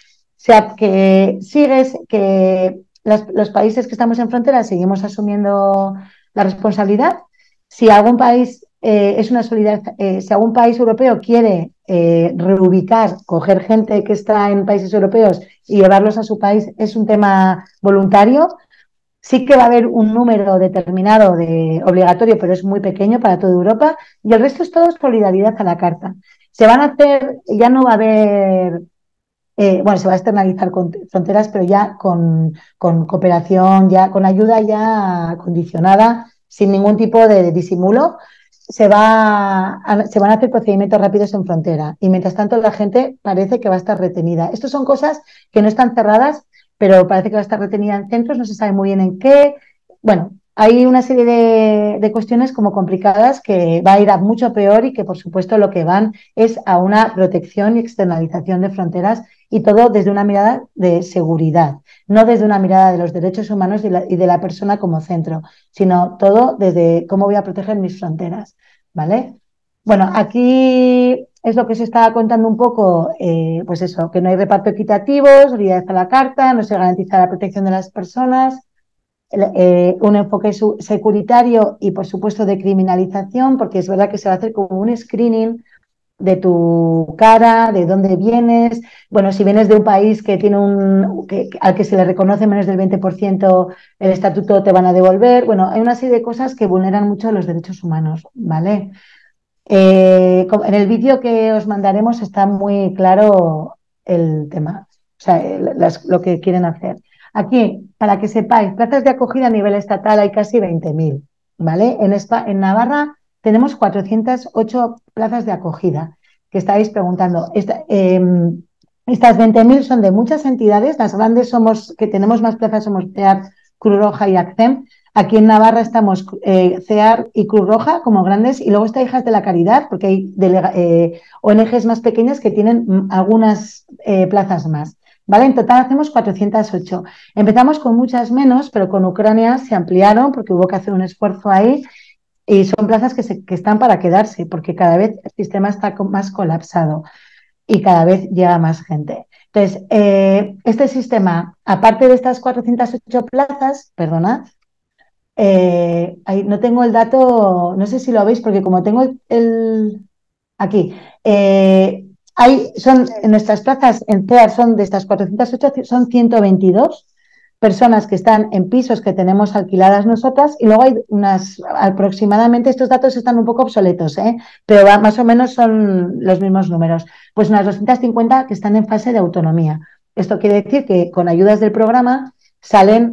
que los países que estamos en frontera seguimos asumiendo la responsabilidad. Si algún país si algún país europeo quiere reubicar, coger gente que está en países europeos y llevarlos a su país, es un tema voluntario. Sí que va a haber un número determinado de obligatorio, pero es muy pequeño para toda Europa, y el resto es todo solidaridad a la carta. Se van a hacer, ya no va a haber bueno, se va a externalizar con fronteras, pero ya con cooperación, ya con ayuda ya condicionada, sin ningún tipo de disimulo. Se van a hacer procedimientos rápidos en frontera y mientras tanto la gente parece que va a estar retenida. Estas son cosas que no están cerradas, pero parece que va a estar retenida en centros, no se sabe muy bien en qué. Bueno, hay una serie de cuestiones como complicadas que va a ir a mucho peor y que por supuesto lo que van es a una protección y externalización de fronteras y todo desde una mirada de seguridad, no desde una mirada de los derechos humanos y de la persona como centro, sino todo desde cómo voy a proteger mis fronteras, ¿vale? Bueno, aquí es lo que se estaba contando un poco, pues eso, que no hay reparto equitativo, solidaridad a la carta, no se garantiza la protección de las personas, un enfoque securitario y, por supuesto, de criminalización, porque es verdad que se va a hacer como un screening de tu cara, de dónde vienes. Bueno, si vienes de un país que tiene al que se le reconoce menos del 20% el estatuto, te van a devolver. Bueno, hay una serie de cosas que vulneran mucho los derechos humanos, ¿vale? En el vídeo que os mandaremos está muy claro el tema, o sea, lo que quieren hacer. Aquí, para que sepáis, plazas de acogida a nivel estatal hay casi 20.000, ¿vale? En Navarra tenemos 408 plazas de acogida, que estáis preguntando. Estas 20.000 son de muchas entidades, las grandes que tenemos más plazas somos CEAR, Cruz Roja y ACCEM. Aquí en Navarra estamos CEAR y Cruz Roja como grandes, y luego está Hijas de la Caridad, porque hay ONGs más pequeñas que tienen algunas plazas más. ¿Vale? En total hacemos 408. Empezamos con muchas menos, pero con Ucrania se ampliaron porque hubo que hacer un esfuerzo ahí, y son plazas que están para quedarse, porque cada vez el sistema está más colapsado y cada vez llega más gente. Entonces, este sistema, aparte de estas 408 plazas, perdonad, no tengo el dato, no sé si lo veis, porque como tengo aquí, nuestras plazas en CEAR son de estas 408, son 122 personas que están en pisos que tenemos alquiladas nosotras, y luego hay aproximadamente, estos datos están un poco obsoletos, pero más o menos son los mismos números, pues unas 250 que están en fase de autonomía. Esto quiere decir que con ayudas del programa salen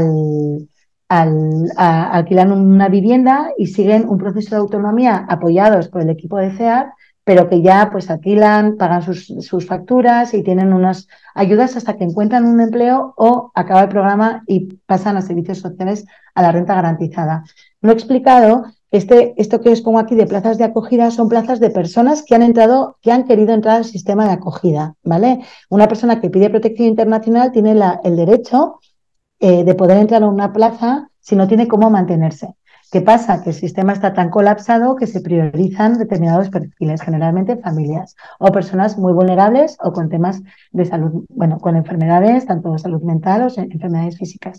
alquilar una vivienda y siguen un proceso de autonomía apoyados por el equipo de CEAR, pero que ya pues alquilan, pagan sus facturas y tienen unas ayudas hasta que encuentran un empleo o acaba el programa y pasan a servicios sociales, a la renta garantizada. No he explicado que esto que os pongo aquí de plazas de acogida son plazas de personas que han querido entrar al sistema de acogida, ¿vale? Una persona que pide protección internacional tiene el derecho de poder entrar a una plaza si no tiene cómo mantenerse. ¿Qué pasa? Que el sistema está tan colapsado que se priorizan determinados perfiles, generalmente familias o personas muy vulnerables o con temas de salud, bueno, con enfermedades, tanto de salud mental o enfermedades físicas.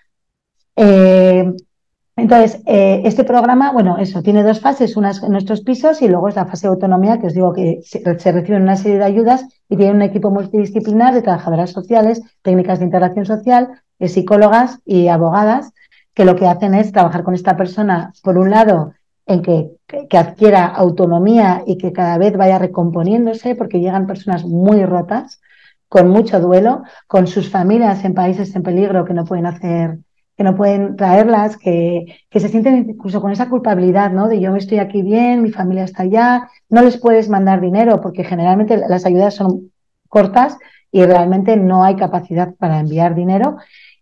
Entonces, este programa, bueno, eso, tiene dos fases, una en nuestros pisos y luego es la fase de autonomía, que os digo que se reciben una serie de ayudas y tiene un equipo multidisciplinar de trabajadoras sociales, técnicas de integración social, psicólogas y abogadas, que lo que hacen es trabajar con esta persona, por un lado, en que adquiera autonomía y que cada vez vaya recomponiéndose, porque llegan personas muy rotas, con mucho duelo, con sus familias en países en peligro que no pueden traerlas, que se sienten incluso con esa culpabilidad, ¿no? De yo estoy aquí bien, mi familia está allá, no les puedes mandar dinero porque generalmente las ayudas son cortas y realmente no hay capacidad para enviar dinero.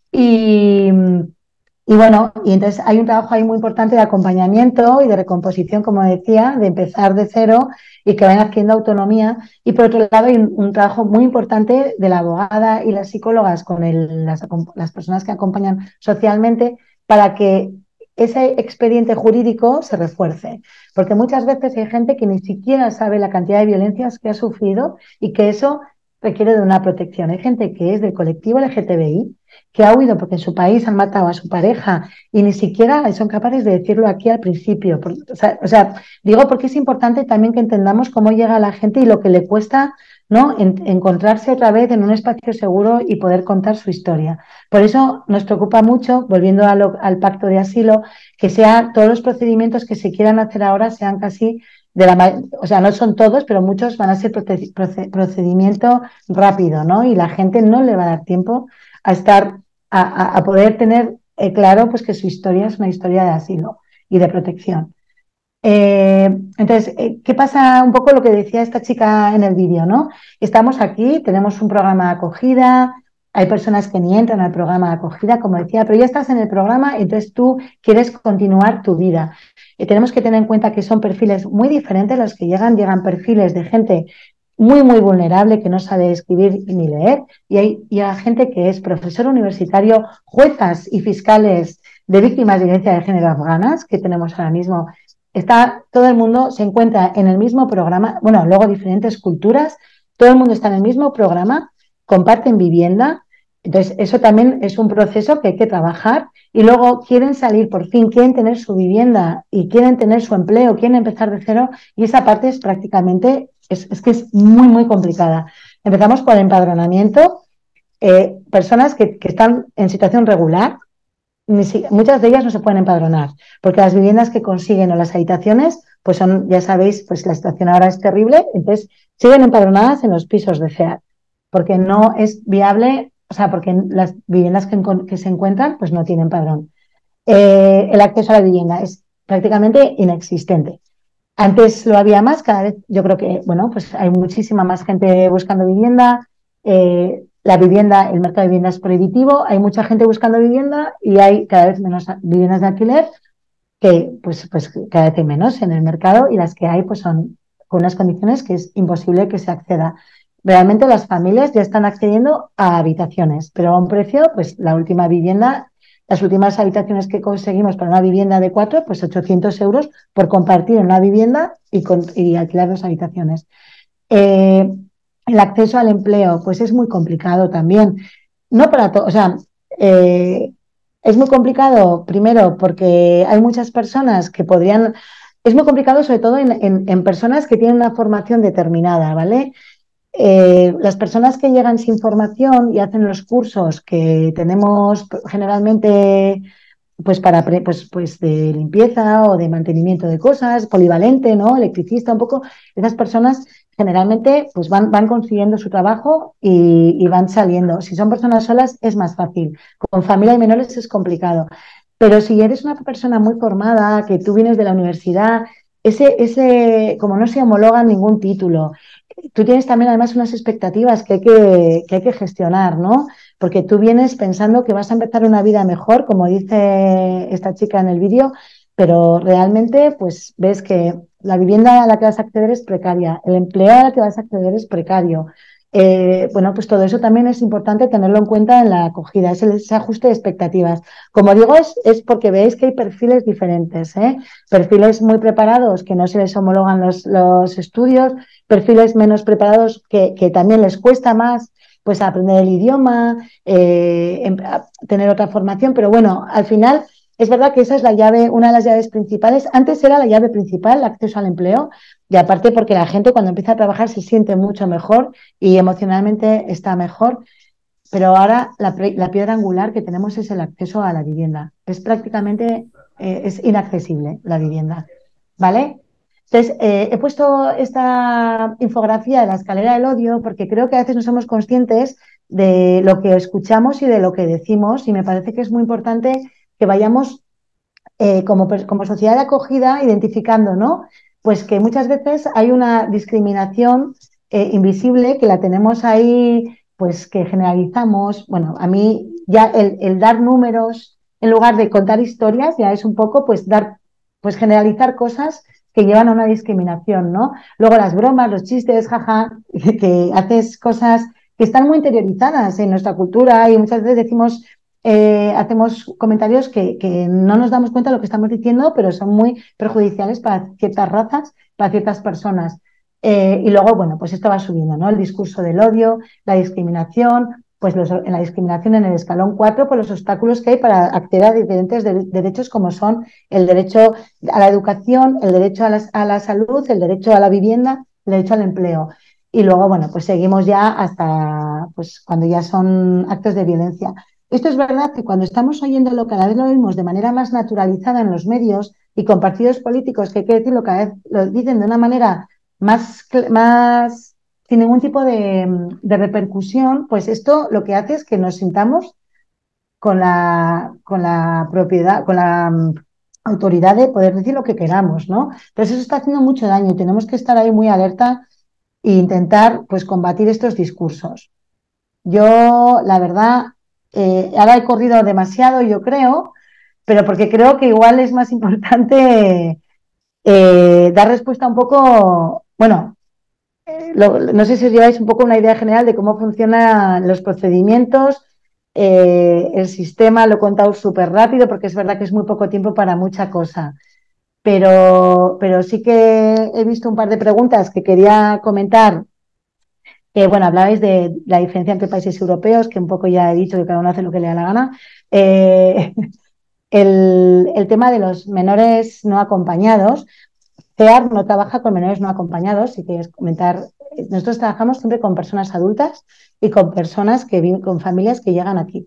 Y bueno, y entonces hay un trabajo ahí muy importante de acompañamiento y de recomposición, como decía, de empezar de cero y que vayan adquiriendo autonomía. Y por otro lado hay un trabajo muy importante de la abogada y las psicólogas con las personas que acompañan socialmente para que ese expediente jurídico se refuerce. Porque muchas veces hay gente que ni siquiera sabe la cantidad de violencias que ha sufrido y que eso requiere de una protección. Hay gente que es del colectivo LGTBI, que ha huido porque en su país han matado a su pareja y ni siquiera son capaces de decirlo aquí al principio. O sea, digo porque es importante también que entendamos cómo llega la gente y lo que le cuesta, ¿no? Encontrarse otra vez en un espacio seguro y poder contar su historia. Por eso nos preocupa mucho, volviendo al pacto de asilo, que todos los procedimientos que se quieran hacer ahora sean casi o sea, no son todos, pero muchos van a ser procedimiento rápido, ¿no? Y la gente no le va a dar tiempo a poder tener claro pues que su historia es una historia de asilo y de protección. Entonces, ¿qué pasa? Un poco lo que decía esta chica en el vídeo, ¿no? Estamos aquí, tenemos un programa de acogida, hay personas que ni entran al programa de acogida, como decía, pero ya estás en el programa, entonces tú quieres continuar tu vida. Tenemos que tener en cuenta que son perfiles muy diferentes los que llegan perfiles de gente muy, muy vulnerable, que no sabe escribir ni leer, y hay gente que es profesor universitario, juezas y fiscales de víctimas de violencia de género afganas, que tenemos ahora mismo. Todo el mundo se encuentra en el mismo programa, bueno, luego diferentes culturas, todo el mundo está en el mismo programa, comparten vivienda, entonces eso también es un proceso que hay que trabajar, y luego quieren salir por fin, quieren tener su vivienda y quieren tener su empleo, quieren empezar de cero, y esa parte es prácticamente es que es muy, muy complicada. Empezamos por el empadronamiento. Personas que están en situación regular, muchas de ellas no se pueden empadronar, porque las viviendas que consiguen o las habitaciones, pues son, ya sabéis, pues la situación ahora es terrible, entonces siguen empadronadas en los pisos de CEAR, porque no es viable, o sea, porque las viviendas que se encuentran, pues no tienen padrón. El acceso a la vivienda es prácticamente inexistente. Antes lo había más, cada vez yo creo que, bueno, pues hay muchísima más gente buscando vivienda. La vivienda, el mercado de vivienda es prohibitivo, hay mucha gente buscando vivienda y hay cada vez menos viviendas de alquiler, que pues cada vez hay menos en el mercado y las que hay pues son con unas condiciones que es imposible que se acceda. Realmente las familias ya están accediendo a habitaciones, pero a un precio, pues la última vivienda, las últimas habitaciones que conseguimos para una vivienda de 4, pues 800 euros por compartir en una vivienda y alquilar 2 habitaciones. Eh, el acceso al empleo, pues es muy complicado también. No para todo, o sea, eh, es muy complicado, primero, porque hay muchas personas que podrían. Es muy complicado, sobre todo en personas que tienen una formación determinada, ¿vale? Las personas que llegan sin formación y hacen los cursos que tenemos generalmente pues para pues de limpieza o de mantenimiento de cosas, polivalente, ¿no? Electricista, un poco, esas personas generalmente pues van consiguiendo su trabajo y van saliendo. Si son personas solas es más fácil, con familia y menores es complicado. Pero si eres una persona muy formada, que tú vienes de la universidad, como no se homologa ningún título, tú tienes también además unas expectativas que hay que gestionar, ¿no? Porque tú vienes pensando que vas a empezar una vida mejor, como dice esta chica en el vídeo, pero realmente pues ves que la vivienda a la que vas a acceder es precaria, el empleo al que vas a acceder es precario. Bueno, pues todo eso también es importante tenerlo en cuenta en la acogida, es ese ajuste de expectativas. Como digo, es porque veis que hay perfiles diferentes, ¿eh? Perfiles muy preparados que no se les homologan los estudios, perfiles menos preparados que también les cuesta más pues aprender el idioma, tener otra formación, pero bueno, al final es verdad que esa es la llave, una de las llaves principales. Antes era la llave principal, el acceso al empleo, y aparte porque la gente cuando empieza a trabajar se siente mucho mejor y emocionalmente está mejor, pero ahora la piedra angular que tenemos es el acceso a la vivienda. Es prácticamente, es inaccesible la vivienda, ¿vale? Entonces, he puesto esta infografía de la escalera del odio porque creo que a veces no somos conscientes de lo que escuchamos y de lo que decimos y me parece que es muy importante que vayamos como sociedad de acogida identificando, ¿no? Pues que muchas veces hay una discriminación invisible que la tenemos ahí, pues que generalizamos. Bueno, a mí ya el dar números en lugar de contar historias ya es un poco pues generalizar cosas que llevan a una discriminación, ¿no? Luego las bromas, los chistes, jaja, que haces cosas que están muy interiorizadas en nuestra cultura y muchas veces decimos hacemos comentarios que no nos damos cuenta de lo que estamos diciendo, pero son muy perjudiciales para ciertas razas, para ciertas personas. Y luego, bueno, pues esto va subiendo, ¿no? El discurso del odio, la discriminación, pues en la discriminación en el escalón 4, pues los obstáculos que hay para acceder a diferentes derechos como son el derecho a la educación, el derecho a la salud, el derecho a la vivienda, el derecho al empleo. Y luego, bueno, pues seguimos ya hasta pues cuando ya son actos de violencia. Esto es verdad que cuando estamos oyéndolo, cada vez lo oímos de manera más naturalizada en los medios y con partidos políticos que hay que decirlo, cada vez lo dicen de una manera más sin ningún tipo de repercusión, pues esto lo que hace es que nos sintamos con la propiedad, con la autoridad de poder decir lo que queramos, ¿no? Entonces eso está haciendo mucho daño y tenemos que estar ahí muy alerta e intentar pues combatir estos discursos. Yo, la verdad, ahora he corrido demasiado, yo creo, pero porque creo que igual es más importante dar respuesta un poco, bueno, no sé si os lleváis un poco una idea general de cómo funcionan los procedimientos, el sistema, lo he contado súper rápido porque es verdad que es muy poco tiempo para mucha cosa, pero sí que he visto un par de preguntas que quería comentar. Bueno, hablabais de la diferencia entre países europeos, que un poco ya he dicho que cada uno hace lo que le da la gana. El tema de los menores no acompañados. CEAR no trabaja con menores no acompañados, si quieres comentar. Nosotros trabajamos siempre con personas adultas y con personas que viven con familias que llegan aquí.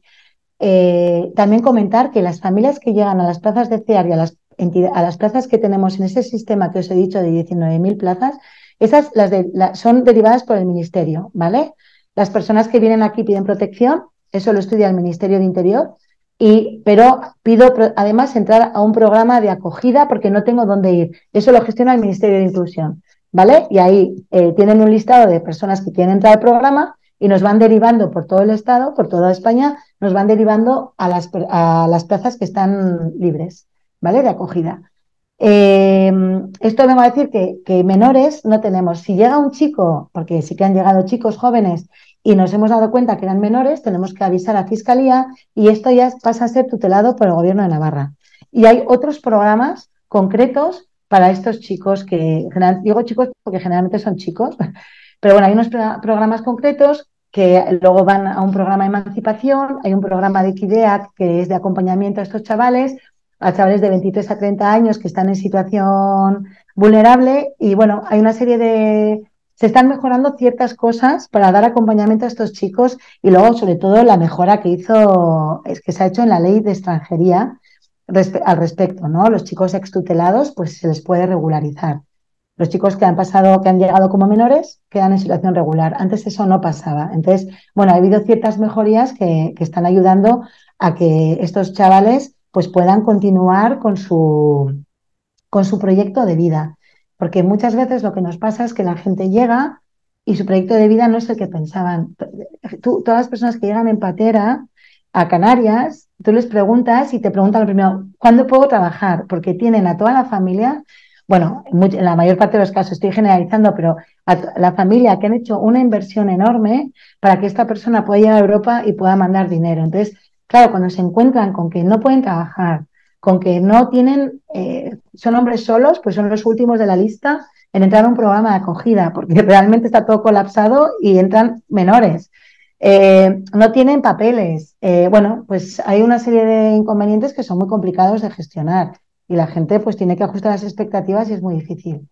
También comentar que las familias que llegan a las plazas de CEAR y a las plazas que tenemos en ese sistema que os he dicho de 19.000 plazas, esas son derivadas por el Ministerio, ¿vale? Las personas que vienen aquí piden protección, eso lo estudia el Ministerio de Interior, pero pido además entrar a un programa de acogida porque no tengo dónde ir. Eso lo gestiona el Ministerio de Inclusión, ¿vale? Y ahí tienen un listado de personas que quieren entrar al programa y nos van derivando por todo el Estado, por toda España, nos van derivando a las plazas que están libres, ¿vale? De acogida. Esto vengo a decir que menores no tenemos. Si llega un chico, porque sí que han llegado chicos jóvenes y nos hemos dado cuenta que eran menores, tenemos que avisar a Fiscalía y esto ya pasa a ser tutelado por el Gobierno de Navarra. Y hay otros programas concretos para estos chicos digo chicos porque generalmente son chicos, pero bueno, hay unos programas concretos que luego van a un programa de emancipación, hay un programa de Equideac que es de acompañamiento a estos chavales, a chavales de 23 a 30 años que están en situación vulnerable y bueno, hay una serie de... Se están mejorando ciertas cosas para dar acompañamiento a estos chicos y luego, sobre todo, la mejora que se ha hecho en la ley de extranjería al respecto, ¿no? Los chicos extutelados, pues se les puede regularizar. Los chicos que han llegado como menores, quedan en situación regular. Antes eso no pasaba. Entonces, bueno, ha habido ciertas mejorías que están ayudando a que estos chavales pues puedan continuar con su proyecto de vida. Porque muchas veces lo que nos pasa es que la gente llega y su proyecto de vida no es el que pensaban. Todas las personas que llegan en patera a Canarias, tú les preguntas y te preguntan lo primero, ¿cuándo puedo trabajar? Porque tienen a toda la familia, bueno, en la mayor parte de los casos estoy generalizando, pero a la familia que han hecho una inversión enorme para que esta persona pueda llegar a Europa y pueda mandar dinero. Entonces, claro, cuando se encuentran con que no pueden trabajar, con que no tienen, son hombres solos, pues son los últimos de la lista en entrar a un programa de acogida, porque realmente está todo colapsado y entran menores. No tienen papeles. Bueno, pues hay una serie de inconvenientes que son muy complicados de gestionar y la gente pues tiene que ajustar las expectativas y es muy difícil.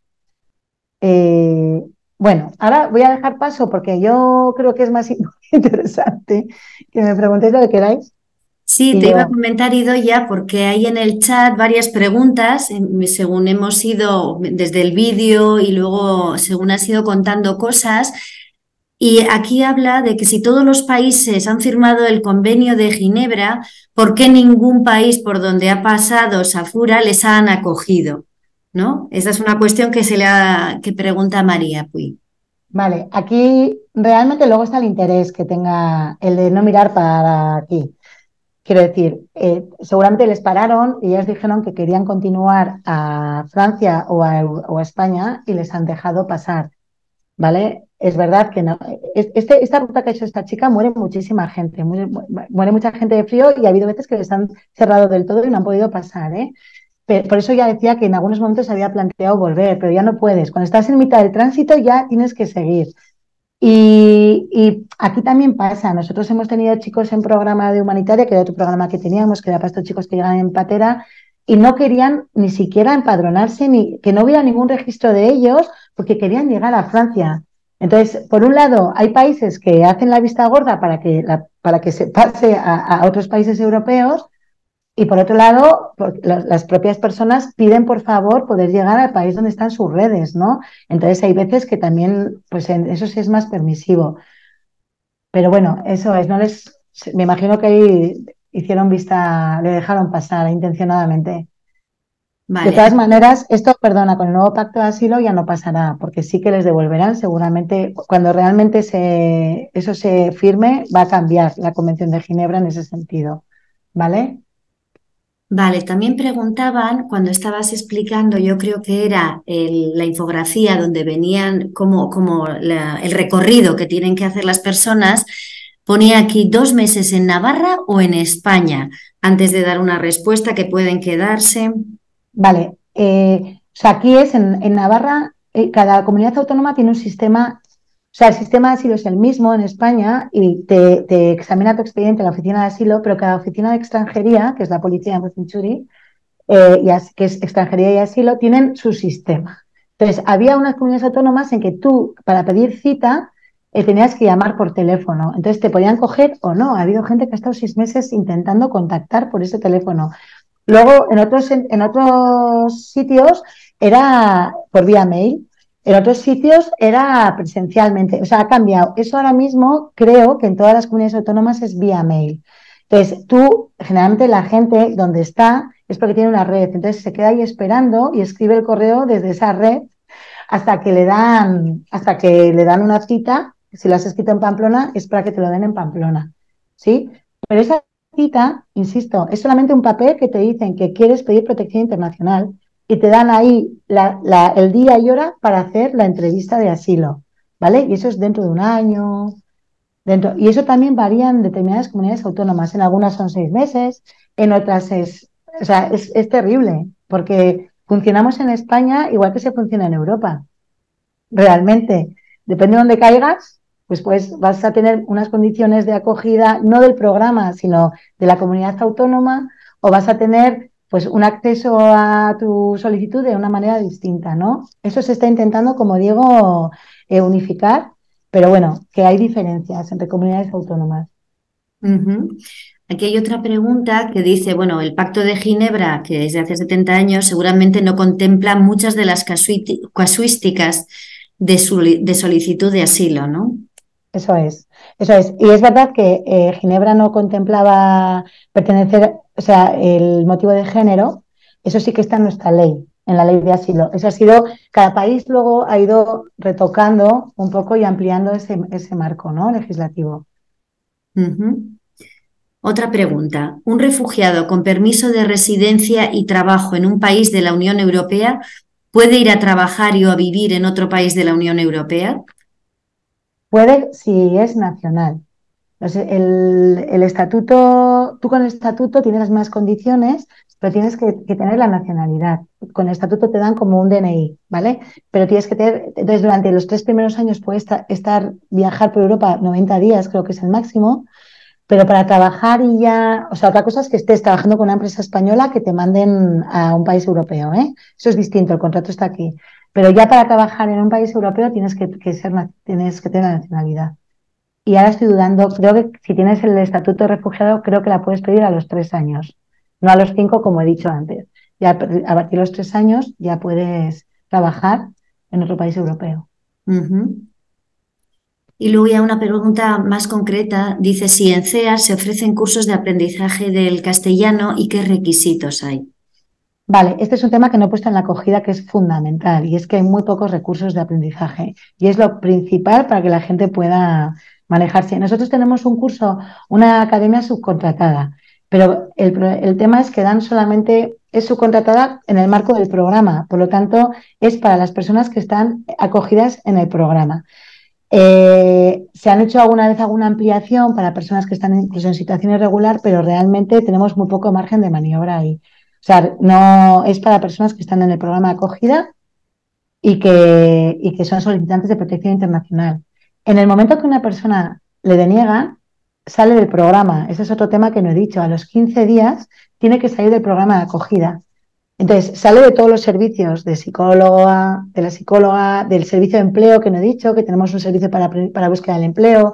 Bueno, ahora voy a dejar paso porque yo creo que es más interesante que me preguntéis lo que queráis. Sí, te iba a comentar, Idoia, porque hay en el chat varias preguntas, según hemos ido desde el vídeo y luego según has ido contando cosas. Y aquí habla de que si todos los países han firmado el convenio de Ginebra, ¿por qué ningún país por donde ha pasado Safura les han acogido? ¿No? Esa es una cuestión que pregunta María Puy. Vale, aquí realmente luego está el interés que tenga el de no mirar para aquí. Quiero decir, seguramente les pararon y ellos dijeron que querían continuar a Francia o a España y les han dejado pasar, ¿vale? Es verdad que no. Esta ruta que ha hecho esta chica muere muchísima gente, muere mucha gente de frío y ha habido veces que les han cerrado del todo y no han podido pasar, ¿eh? Por eso ya decía que en algunos momentos se había planteado volver, pero ya no puedes. Cuando estás en mitad del tránsito ya tienes que seguir. Y aquí también pasa, nosotros hemos tenido chicos en programa de humanitaria, que era otro programa que teníamos, que era para estos chicos que llegan en patera, y no querían ni siquiera empadronarse, ni que no hubiera ningún registro de ellos, porque querían llegar a Francia. Entonces, por un lado, hay países que hacen la vista gorda para que se pase a otros países europeos, y por otro lado, las propias personas piden por favor poder llegar al país donde están sus redes, ¿no? Entonces hay veces que también, pues eso sí es más permisivo. Pero bueno, eso es, me imagino que ahí hicieron vista, le dejaron pasar intencionadamente. Vale. De todas maneras, esto, perdona, con el nuevo pacto de asilo ya no pasará, porque sí que les devolverán seguramente, cuando realmente eso se firme, va a cambiar la Convención de Ginebra en ese sentido, ¿vale? Vale, también preguntaban, cuando estabas explicando, yo creo que era la infografía donde venían como el recorrido que tienen que hacer las personas, ponía aquí 2 meses en Navarra o en España, antes de dar una respuesta que pueden quedarse. Vale, o sea, aquí es en Navarra, cada comunidad autónoma tiene un sistema, o sea, el sistema de asilo es el mismo en España y te examina tu expediente en la oficina de asilo, pero cada oficina de extranjería, que es la policía en Chinchuri, que es extranjería y asilo, tienen su sistema. Entonces, había unas comunidades autónomas en que tú, para pedir cita, tenías que llamar por teléfono. Entonces, te podían coger o no. Ha habido gente que ha estado 6 meses intentando contactar por ese teléfono. Luego, en otros sitios era por vía mail, en otros sitios era presencialmente. O sea, ha cambiado. Eso ahora mismo creo que en todas las comunidades autónomas es vía mail. Entonces, tú, generalmente la gente donde está es porque tiene una red. Entonces, se queda ahí esperando y escribe el correo desde esa red hasta que le dan una cita. Si lo has escrito en Pamplona, es para que te lo den en Pamplona. ¿Sí? Pero esa cita, insisto, es solamente un papel que te dicen que quieres pedir protección internacional y te dan ahí el día y hora para hacer la entrevista de asilo, ¿vale? Y eso es dentro de un año, y eso también varía en determinadas comunidades autónomas. En algunas son 6 meses, en otras o sea, es terrible, porque funcionamos en España igual que se funciona en Europa. Realmente, depende de dónde caigas, pues vas a tener unas condiciones de acogida, no del programa, sino de la comunidad autónoma, o vas a tener pues un acceso a tu solicitud de una manera distinta, ¿no? Eso se está intentando, como digo, unificar, pero bueno, que hay diferencias entre comunidades autónomas. Ujú. Aquí hay otra pregunta que dice, bueno, el Pacto de Ginebra, que desde hace 70 años seguramente no contempla muchas de las casuísticas de solicitud de asilo, ¿no? Eso es, eso es. Y es verdad que Ginebra no contemplaba pertenecer, o sea, el motivo de género, eso sí que está en nuestra ley, en la ley de asilo. Eso ha sido, cada país luego ha ido retocando un poco y ampliando ese marco, ¿no? Legislativo. Ujú. Otra pregunta. ¿Un refugiado con permiso de residencia y trabajo en un país de la Unión Europea puede ir a trabajar y o a vivir en otro país de la Unión Europea? Puede si es nacional. Entonces, el estatuto, tú con el estatuto tienes las mismas condiciones, pero tienes que tener la nacionalidad. Con el estatuto te dan como un DNI, ¿vale? Pero tienes que tener, entonces durante los 3 primeros años puedes viajar por Europa 90 días, creo que es el máximo, pero para trabajar y ya, o sea, otra cosa es que estés trabajando con una empresa española que te manden a un país europeo, ¿eh? Eso es distinto, el contrato está aquí. Pero ya para trabajar en un país europeo tienes que tener la nacionalidad. Y ahora estoy dudando, creo que si tienes el estatuto de refugiado, creo que la puedes pedir a los 3 años, no a los 5, como he dicho antes. Ya a partir de los 3 años ya puedes trabajar en otro país europeo. Ujú. Y luego ya una pregunta más concreta. Dice si en CEAR se ofrecen cursos de aprendizaje del castellano y qué requisitos hay. Vale, este es un tema que no he puesto en la acogida, que es fundamental, y es que hay muy pocos recursos de aprendizaje, y es lo principal para que la gente pueda manejarse. Nosotros tenemos un curso, una academia subcontratada, pero el tema es que dan solamente, es subcontratada en el marco del programa, por lo tanto, es para las personas que están acogidas en el programa. Se han hecho alguna vez alguna ampliación para personas que están incluso en situación irregular, pero realmente tenemos muy poco margen de maniobra ahí. O sea, no es para personas que están en el programa de acogida y que son solicitantes de protección internacional. En el momento que una persona le deniegan, sale del programa. Ese es otro tema que no he dicho. A los 15 días tiene que salir del programa de acogida. Entonces, sale de todos los servicios, de psicóloga, de la psicóloga, del servicio de empleo que no he dicho, que tenemos un servicio para búsqueda del empleo,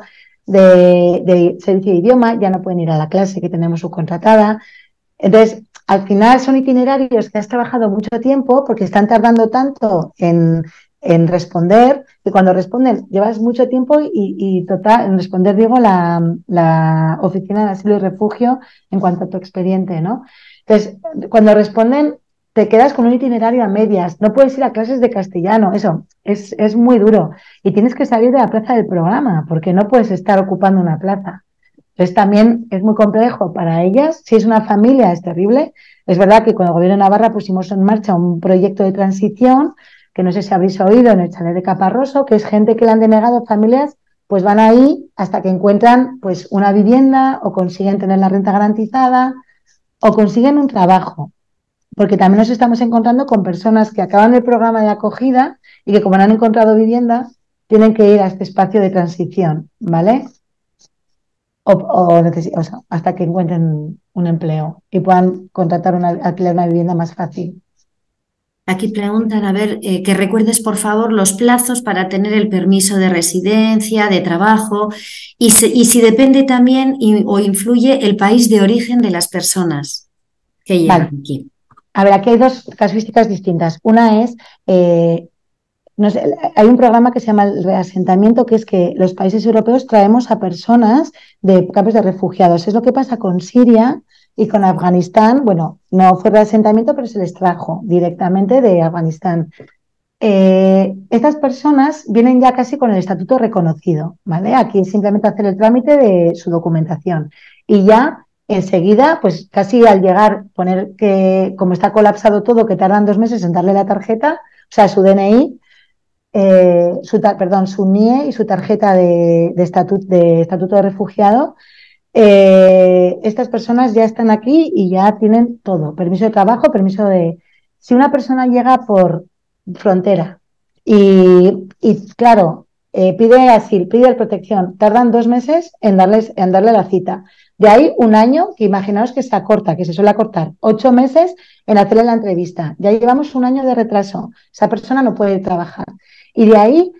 de servicio de idioma, ya no pueden ir a la clase que tenemos subcontratada. Entonces, al final son itinerarios que has trabajado mucho tiempo porque están tardando tanto en responder, que cuando responden llevas mucho tiempo y total, en responder, digo, la Oficina de Asilo y Refugio en cuanto a tu expediente, ¿no? Entonces, cuando responden, te quedas con un itinerario a medias, no puedes ir a clases de castellano, eso es muy duro. Y tienes que salir de la plaza del programa porque no puedes estar ocupando una plaza. Entonces también es muy complejo para ellas. Si es una familia es terrible. Es verdad que con el Gobierno de Navarra pusimos en marcha un proyecto de transición, que no sé si habéis oído, en el chalet de Caparroso, que es gente que le han denegado familias, pues van ahí hasta que encuentran pues una vivienda o consiguen tener la renta garantizada o consiguen un trabajo. Porque también nos estamos encontrando con personas que acaban el programa de acogida y que como no han encontrado vivienda, tienen que ir a este espacio de transición, ¿vale? O sea, hasta que encuentren un empleo y puedan contratar alquilar una vivienda más fácil. Aquí preguntan, a ver, que recuerdes por favor los plazos para tener el permiso de residencia, de trabajo y si depende también o influye el país de origen de las personas que llegan Vale. aquí. A ver, aquí hay dos casuísticas distintas. Una es, no sé, hay un programa que se llama el reasentamiento, que es que los países europeos traemos a personas de campos de refugiados. Es lo que pasa con Siria y con Afganistán. Bueno, no fue reasentamiento, pero se les trajo directamente de Afganistán. Estas personas vienen ya casi con el estatuto reconocido, ¿vale? Aquí es simplemente hacer el trámite de su documentación y ya enseguida, pues casi al llegar, poner que como está colapsado todo, que tardan 2 meses en darle la tarjeta, o sea, su DNI, su NIE y su tarjeta de estatuto de refugiado. Estas personas ya están aquí y ya tienen todo, permiso de trabajo, permiso de... Si una persona llega por frontera y claro, pide asilo, pide protección, tardan 2 meses en darle la cita. De ahí un año, que imaginaos que se acorta, que se suele acortar, 8 meses en hacerle la entrevista. Ya llevamos un año de retraso, esa persona no puede trabajar. Y de ahí,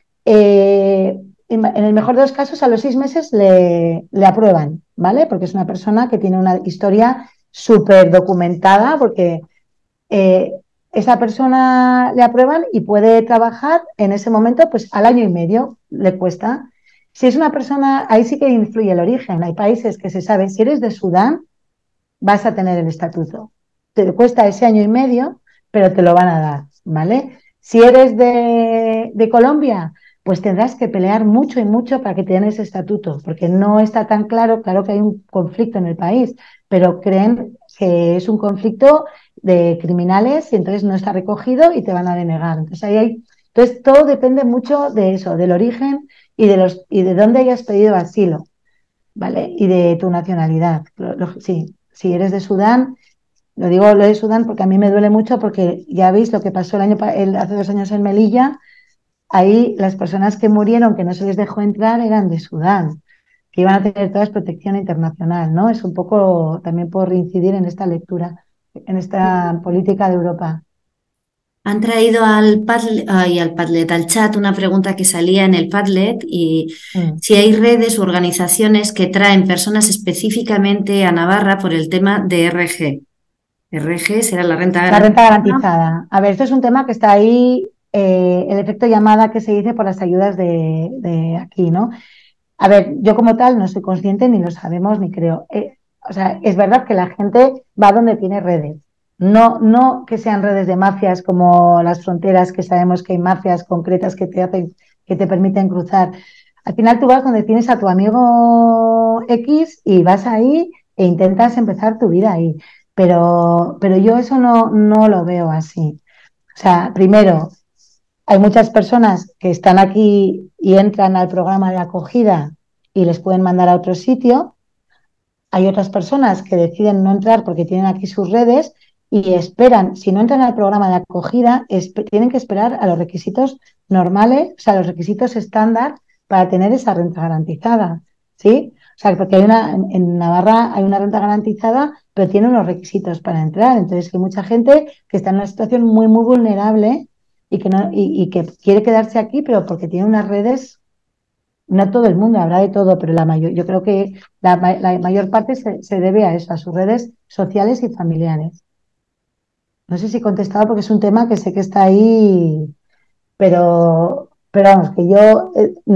en el mejor de los casos, a los 6 meses le aprueban, ¿vale? Porque es una persona que tiene una historia súper documentada, porque eh, esa persona le aprueban y puede trabajar en ese momento, pues al año y medio le cuesta. Si es una persona, ahí sí que influye el origen. Hay países que se sabe, si eres de Sudán, vas a tener el estatuto. Te cuesta ese año y medio, pero te lo van a dar, ¿vale? Si eres de Colombia, pues tendrás que pelear mucho y mucho para que te den ese estatuto, porque no está tan claro, claro que hay un conflicto en el país, pero creen que es un conflicto de criminales y entonces no está recogido y te van a denegar. Entonces todo depende mucho de eso, del origen y de dónde hayas pedido asilo, ¿vale? Y de tu nacionalidad. Sí, si eres de Sudán, lo digo lo de Sudán porque a mí me duele mucho porque ya veis lo que pasó hace 2 años en Melilla. Ahí las personas que murieron, que no se les dejó entrar, eran de Sudán, que iban a tener toda protección internacional, ¿no? Es un poco también por reincidir en esta lectura, en esta política de Europa. Han traído al Padlet, al chat, una pregunta que salía en el Padlet y Mm. si hay redes u organizaciones que traen personas específicamente a Navarra por el tema de RG. RG será la renta La renta garantizada. garantizada. A ver, esto es un tema que está ahí, el efecto llamada que se dice por las ayudas de aquí, ¿no? A ver, yo como tal no soy consciente, ni lo sabemos, ni creo. O sea, es verdad que la gente va donde tiene redes. No, no que sean redes de mafias como las fronteras, que sabemos que hay mafias concretas que te permiten cruzar. Al final tú vas donde tienes a tu amigo X y vas ahí e intentas empezar tu vida ahí. Pero yo eso no lo veo así. O sea, primero, hay muchas personas que están aquí y entran al programa de acogida y les pueden mandar a otro sitio. Hay otras personas que deciden no entrar porque tienen aquí sus redes y esperan, si no entran al programa de acogida, tienen que esperar a los requisitos normales, o sea, los requisitos estándar para tener esa renta garantizada, ¿sí? O sea, porque en Navarra hay una renta garantizada, pero tiene unos requisitos para entrar. Entonces, hay mucha gente que está en una situación muy, muy vulnerable y que, no, y que quiere quedarse aquí, pero porque tiene unas redes, no todo el mundo, habrá de todo, pero yo creo que la mayor parte se debe a eso, a sus redes sociales y familiares. No sé si he contestado porque es un tema que sé que está ahí, pero vamos, que yo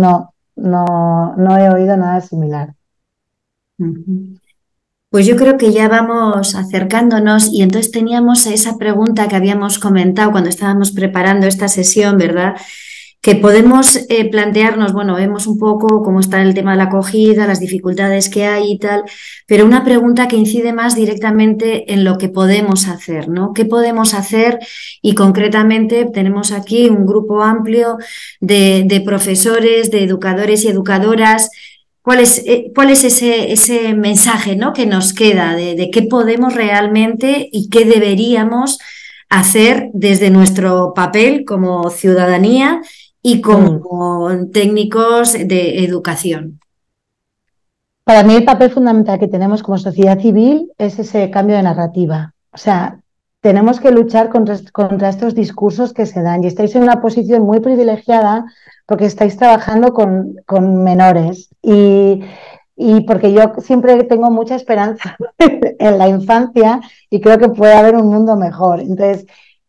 no he oído nada similar. Ujú. Pues yo creo que ya vamos acercándonos y entonces teníamos esa pregunta que habíamos comentado cuando estábamos preparando esta sesión, ¿verdad? Que podemos plantearnos, bueno, vemos un poco cómo está el tema de la acogida, las dificultades que hay y tal, pero una pregunta que incide más directamente en lo que podemos hacer, ¿no? ¿Qué podemos hacer? Y concretamente tenemos aquí un grupo amplio de profesores, de educadores y educadoras. Cuál es ese mensaje, ¿no? Que nos queda de qué podemos realmente y qué deberíamos hacer desde nuestro papel como ciudadanía y Mm. como técnicos de educación? Para mí el papel fundamental que tenemos como sociedad civil es ese cambio de narrativa. O sea, tenemos que luchar contra estos discursos que se dan. Y estáis en una posición muy privilegiada porque estáis trabajando con menores. Y porque yo siempre tengo mucha esperanza en la infancia y creo que puede haber un mundo mejor. Entonces,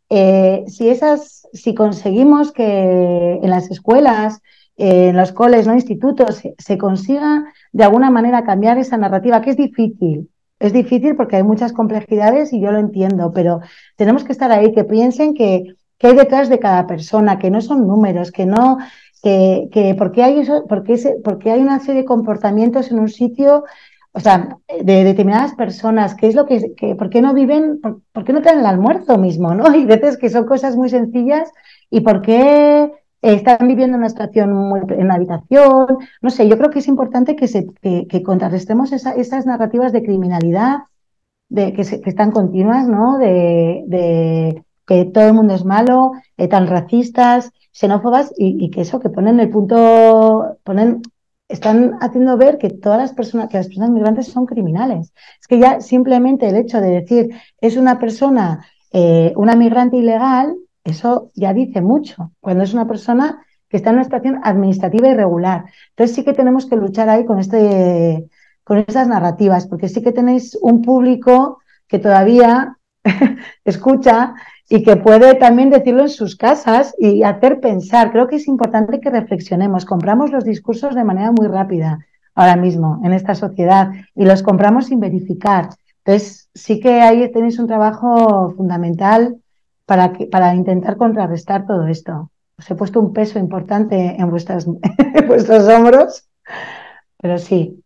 si conseguimos que en las escuelas, en los coles, ¿no?, institutos, se consiga de alguna manera cambiar esa narrativa, que es difícil. Es difícil porque hay muchas complejidades y yo lo entiendo, pero tenemos que estar ahí, que piensen que hay detrás de cada persona, que no son números, que no, que porque hay eso, porque hay una serie de comportamientos en un sitio, o sea, de determinadas personas, que es lo ¿por qué no viven, por qué no tienen el almuerzo mismo, ¿no? Hay veces que son cosas muy sencillas y por qué están viviendo en una situación en una habitación, no sé, yo creo que es importante que contrarrestemos esas narrativas de criminalidad que están continuas, ¿no? De que todo el mundo es malo, tan racistas, xenófobas y que eso, que ponen el punto, están haciendo ver que las personas migrantes son criminales. Es que ya simplemente el hecho de decir es una persona, una migrante ilegal, eso ya dice mucho, cuando es una persona que está en una situación administrativa irregular. Entonces sí que tenemos que luchar ahí con esas narrativas, porque sí que tenéis un público que todavía escucha y que puede también decirlo en sus casas y hacer pensar. Creo que es importante que reflexionemos. Compramos los discursos de manera muy rápida ahora mismo en esta sociedad y los compramos sin verificar. Entonces sí que ahí tenéis un trabajo fundamental para intentar contrarrestar todo esto. Os he puesto un peso importante en vuestros hombros, pero sí.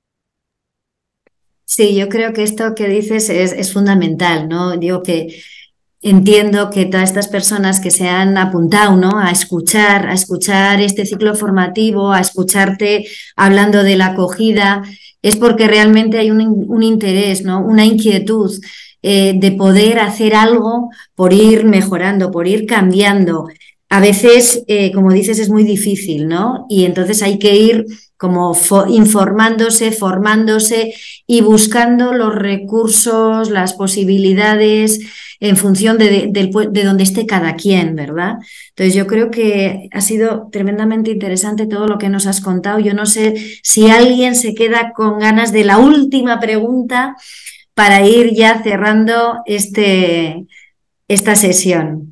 Sí, yo creo que esto que dices es fundamental, ¿no? Digo que entiendo que todas estas personas que se han apuntado, ¿no?, a escuchar este ciclo formativo, a escucharte hablando de la acogida, es porque realmente hay un interés, ¿no?, una inquietud de poder hacer algo por ir mejorando, por ir cambiando. A veces, como dices, es muy difícil, ¿no? Y entonces hay que ir como informándose, formándose y buscando los recursos, las posibilidades en función de donde esté cada quien, ¿verdad? Entonces yo creo que ha sido tremendamente interesante todo lo que nos has contado. Yo no sé si alguien se queda con ganas de la última pregunta para ir ya cerrando esta sesión.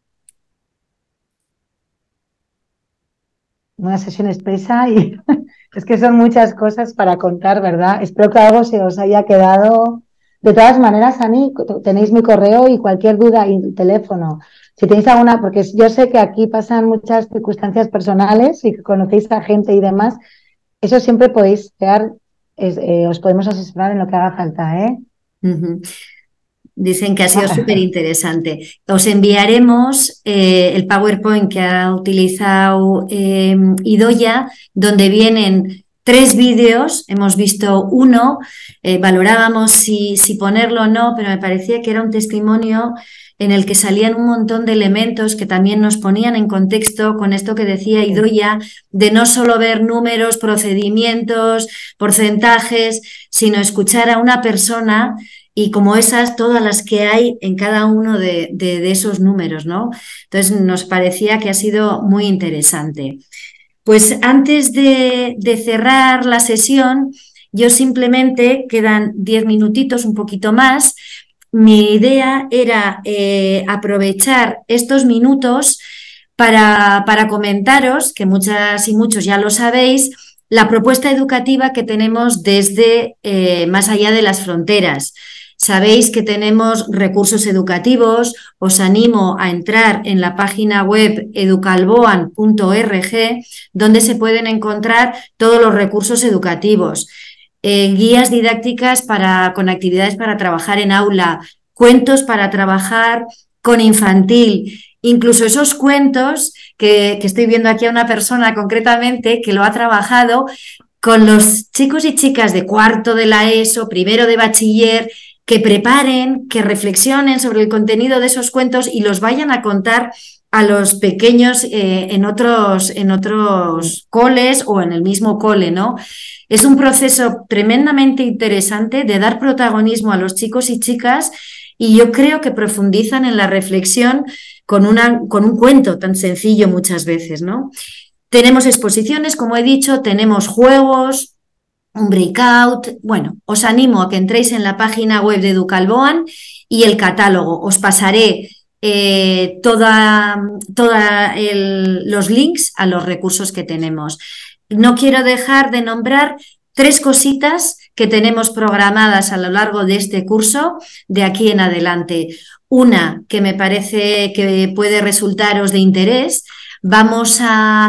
Una sesión espesa y es que son muchas cosas para contar, ¿verdad? Espero que algo se os haya quedado. De todas maneras, Ani, tenéis mi correo y cualquier duda y teléfono. Si tenéis alguna, porque yo sé que aquí pasan muchas circunstancias personales y que conocéis a gente y demás, eso siempre podéis crear, os podemos asesorar en lo que haga falta, ¿eh? Uh-huh. Dicen que ha sido súper interesante. Os enviaremos el PowerPoint que ha utilizado Idoia, donde vienen 3 vídeos. Hemos visto uno, valorábamos si ponerlo o no, pero me parecía que era un testimonio en el que salían un montón de elementos que también nos ponían en contexto con esto que decía Idoia, de no solo ver números, procedimientos, porcentajes, sino escuchar a una persona y como esas, todas las que hay en cada uno de esos números, ¿no? Entonces nos parecía que ha sido muy interesante. Pues antes de cerrar la sesión, yo simplemente, quedan 10 minutitos, un poquito más. Mi idea era aprovechar estos minutos para comentaros, que muchas y muchos ya lo sabéis, la propuesta educativa que tenemos desde más allá de las fronteras. Sabéis que tenemos recursos educativos, os animo a entrar en la página web educalboan.org, donde se pueden encontrar todos los recursos educativos, guías didácticas con actividades para trabajar en aula, cuentos para trabajar con infantil, incluso esos cuentos que estoy viendo aquí a una persona concretamente que lo ha trabajado con los chicos y chicas de cuarto de la ESO, primero de bachiller, que preparen, que reflexionen sobre el contenido de esos cuentos y los vayan a contar a los pequeños en otros coles o en el mismo cole, ¿no? Es un proceso tremendamente interesante de dar protagonismo a los chicos y chicas y yo creo que profundizan en la reflexión con un cuento tan sencillo muchas veces, ¿no? Tenemos exposiciones, como he dicho, tenemos juegos, un breakout. Bueno, os animo a que entréis en la página web de Educalboan y el catálogo. Os pasaré los links a los recursos que tenemos. No quiero dejar de nombrar 3 cositas que tenemos programadas a lo largo de este curso de aquí en adelante. Una que me parece que puede resultaros de interés. Vamos a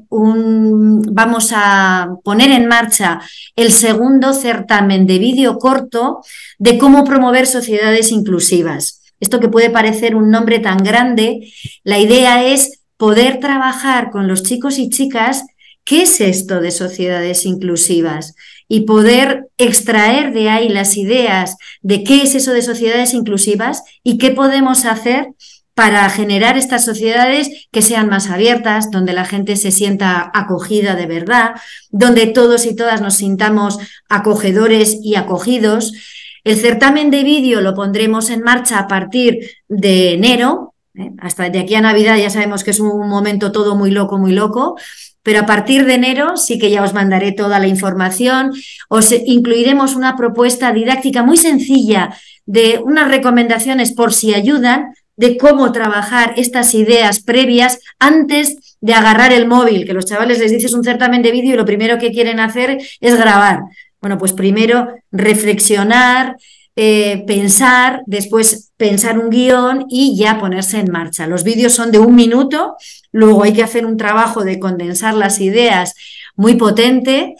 poner en marcha el segundo certamen de vídeo corto de cómo promover sociedades inclusivas. Esto que puede parecer un nombre tan grande, la idea es poder trabajar con los chicos y chicas qué es esto de sociedades inclusivas y poder extraer de ahí las ideas de qué es eso de sociedades inclusivas y qué podemos hacer para generar estas sociedades que sean más abiertas, donde la gente se sienta acogida de verdad, donde todos y todas nos sintamos acogedores y acogidos. El certamen de vídeo lo pondremos en marcha a partir de enero, hasta de aquí a Navidad ya sabemos que es un momento todo muy loco, pero a partir de enero sí que ya os mandaré toda la información, os incluiremos una propuesta didáctica muy sencilla de unas recomendaciones por si ayudan, de cómo trabajar estas ideas previas antes de agarrar el móvil, que los chavales les dices un certamen de vídeo y lo primero que quieren hacer es grabar. Bueno, pues primero reflexionar, pensar, después pensar un guión y ya ponerse en marcha. Los vídeos son de 1 minuto, luego hay que hacer un trabajo de condensar las ideas muy potente.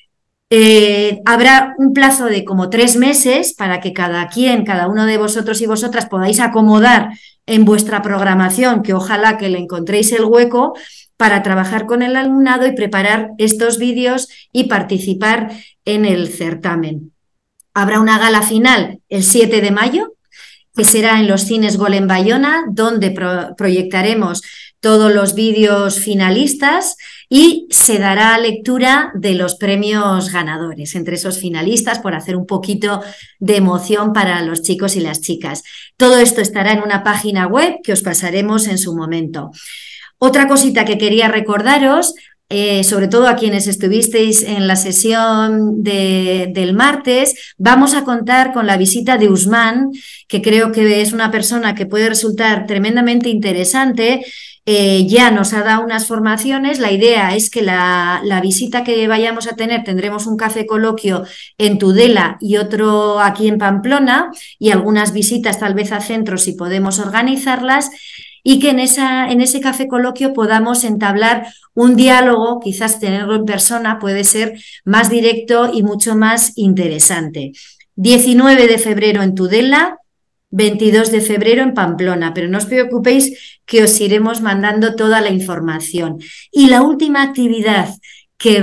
Habrá un plazo de como 3 meses para que cada uno de vosotros y vosotras podáis acomodar en vuestra programación, que ojalá que le encontréis el hueco para trabajar con el alumnado y preparar estos vídeos y participar en el certamen. Habrá una gala final el 7 de mayo, que será en los cines Golem Bayona, donde proyectaremos todos los vídeos finalistas y se dará lectura de los premios ganadores entre esos finalistas por hacer un poquito de emoción para los chicos y las chicas. Todo esto estará en una página web que os pasaremos en su momento. Otra cosita que quería recordaros, sobre todo a quienes estuvisteis en la sesión del martes, vamos a contar con la visita de Usman, que creo que es una persona que puede resultar tremendamente interesante. Ya nos ha dado unas formaciones. La idea es que la visita que vayamos a tener, tendremos un café coloquio en Tudela y otro aquí en Pamplona, y algunas visitas tal vez a centros si podemos organizarlas, y que en ese café coloquio podamos entablar un diálogo, quizás tenerlo en persona puede ser más directo y mucho más interesante. 19 de febrero en Tudela, 22 de febrero en Pamplona, pero no os preocupéis que os iremos mandando toda la información. Y la última actividad que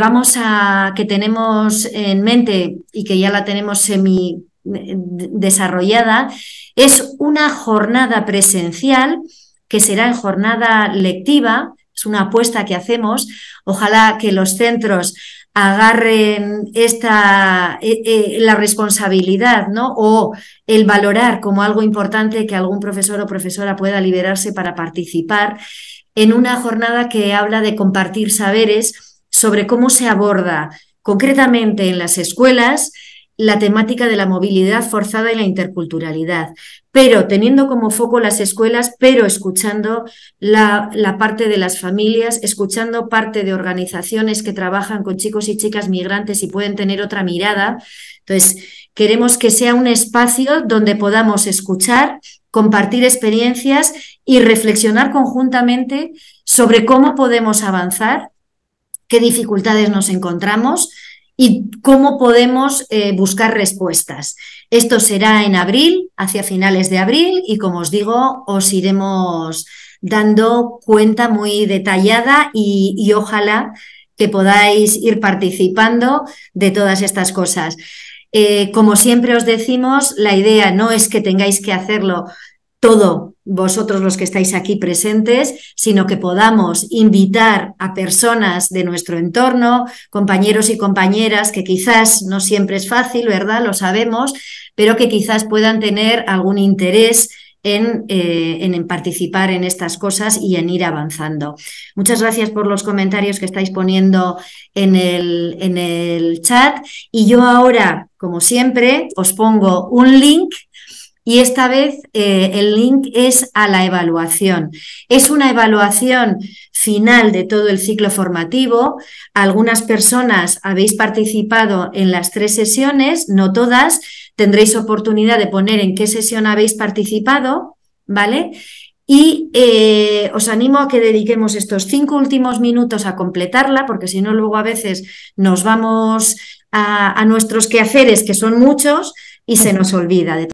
tenemos en mente y que ya la tenemos semi desarrollada es una jornada presencial que será en jornada lectiva. Es una apuesta que hacemos. Ojalá que los centros agarren la responsabilidad, ¿no? O el valorar como algo importante que algún profesor o profesora pueda liberarse para participar en una jornada que habla de compartir saberes sobre cómo se aborda concretamente en las escuelas la temática de la movilidad forzada y la interculturalidad, pero teniendo como foco las escuelas, pero escuchando la parte de las familias, escuchando parte de organizaciones que trabajan con chicos y chicas migrantes y pueden tener otra mirada. Entonces, queremos que sea un espacio donde podamos escuchar, compartir experiencias y reflexionar conjuntamente sobre cómo podemos avanzar, qué dificultades nos encontramos y cómo podemos buscar respuestas. Esto será en abril, hacia finales de abril, y como os digo, os iremos dando cuenta muy detallada y ojalá que podáis ir participando de todas estas cosas. Como siempre os decimos, la idea no es que tengáis que hacerlo todo vosotros los que estáis aquí presentes, sino que podamos invitar a personas de nuestro entorno, compañeros y compañeras, que quizás no siempre es fácil, ¿verdad? Lo sabemos, pero que quizás puedan tener algún interés en participar en estas cosas y en ir avanzando. Muchas gracias por los comentarios que estáis poniendo en el chat, y yo ahora, como siempre, os pongo un link. Y esta vez el link es a la evaluación. Es una evaluación final de todo el ciclo formativo. Algunas personas habéis participado en las 3 sesiones, no todas. Tendréis oportunidad de poner en qué sesión habéis participado, ¿vale? Y os animo a que dediquemos estos 5 últimos minutos a completarla, porque si no, luego a veces nos vamos a nuestros quehaceres, que son muchos, y se nos olvida de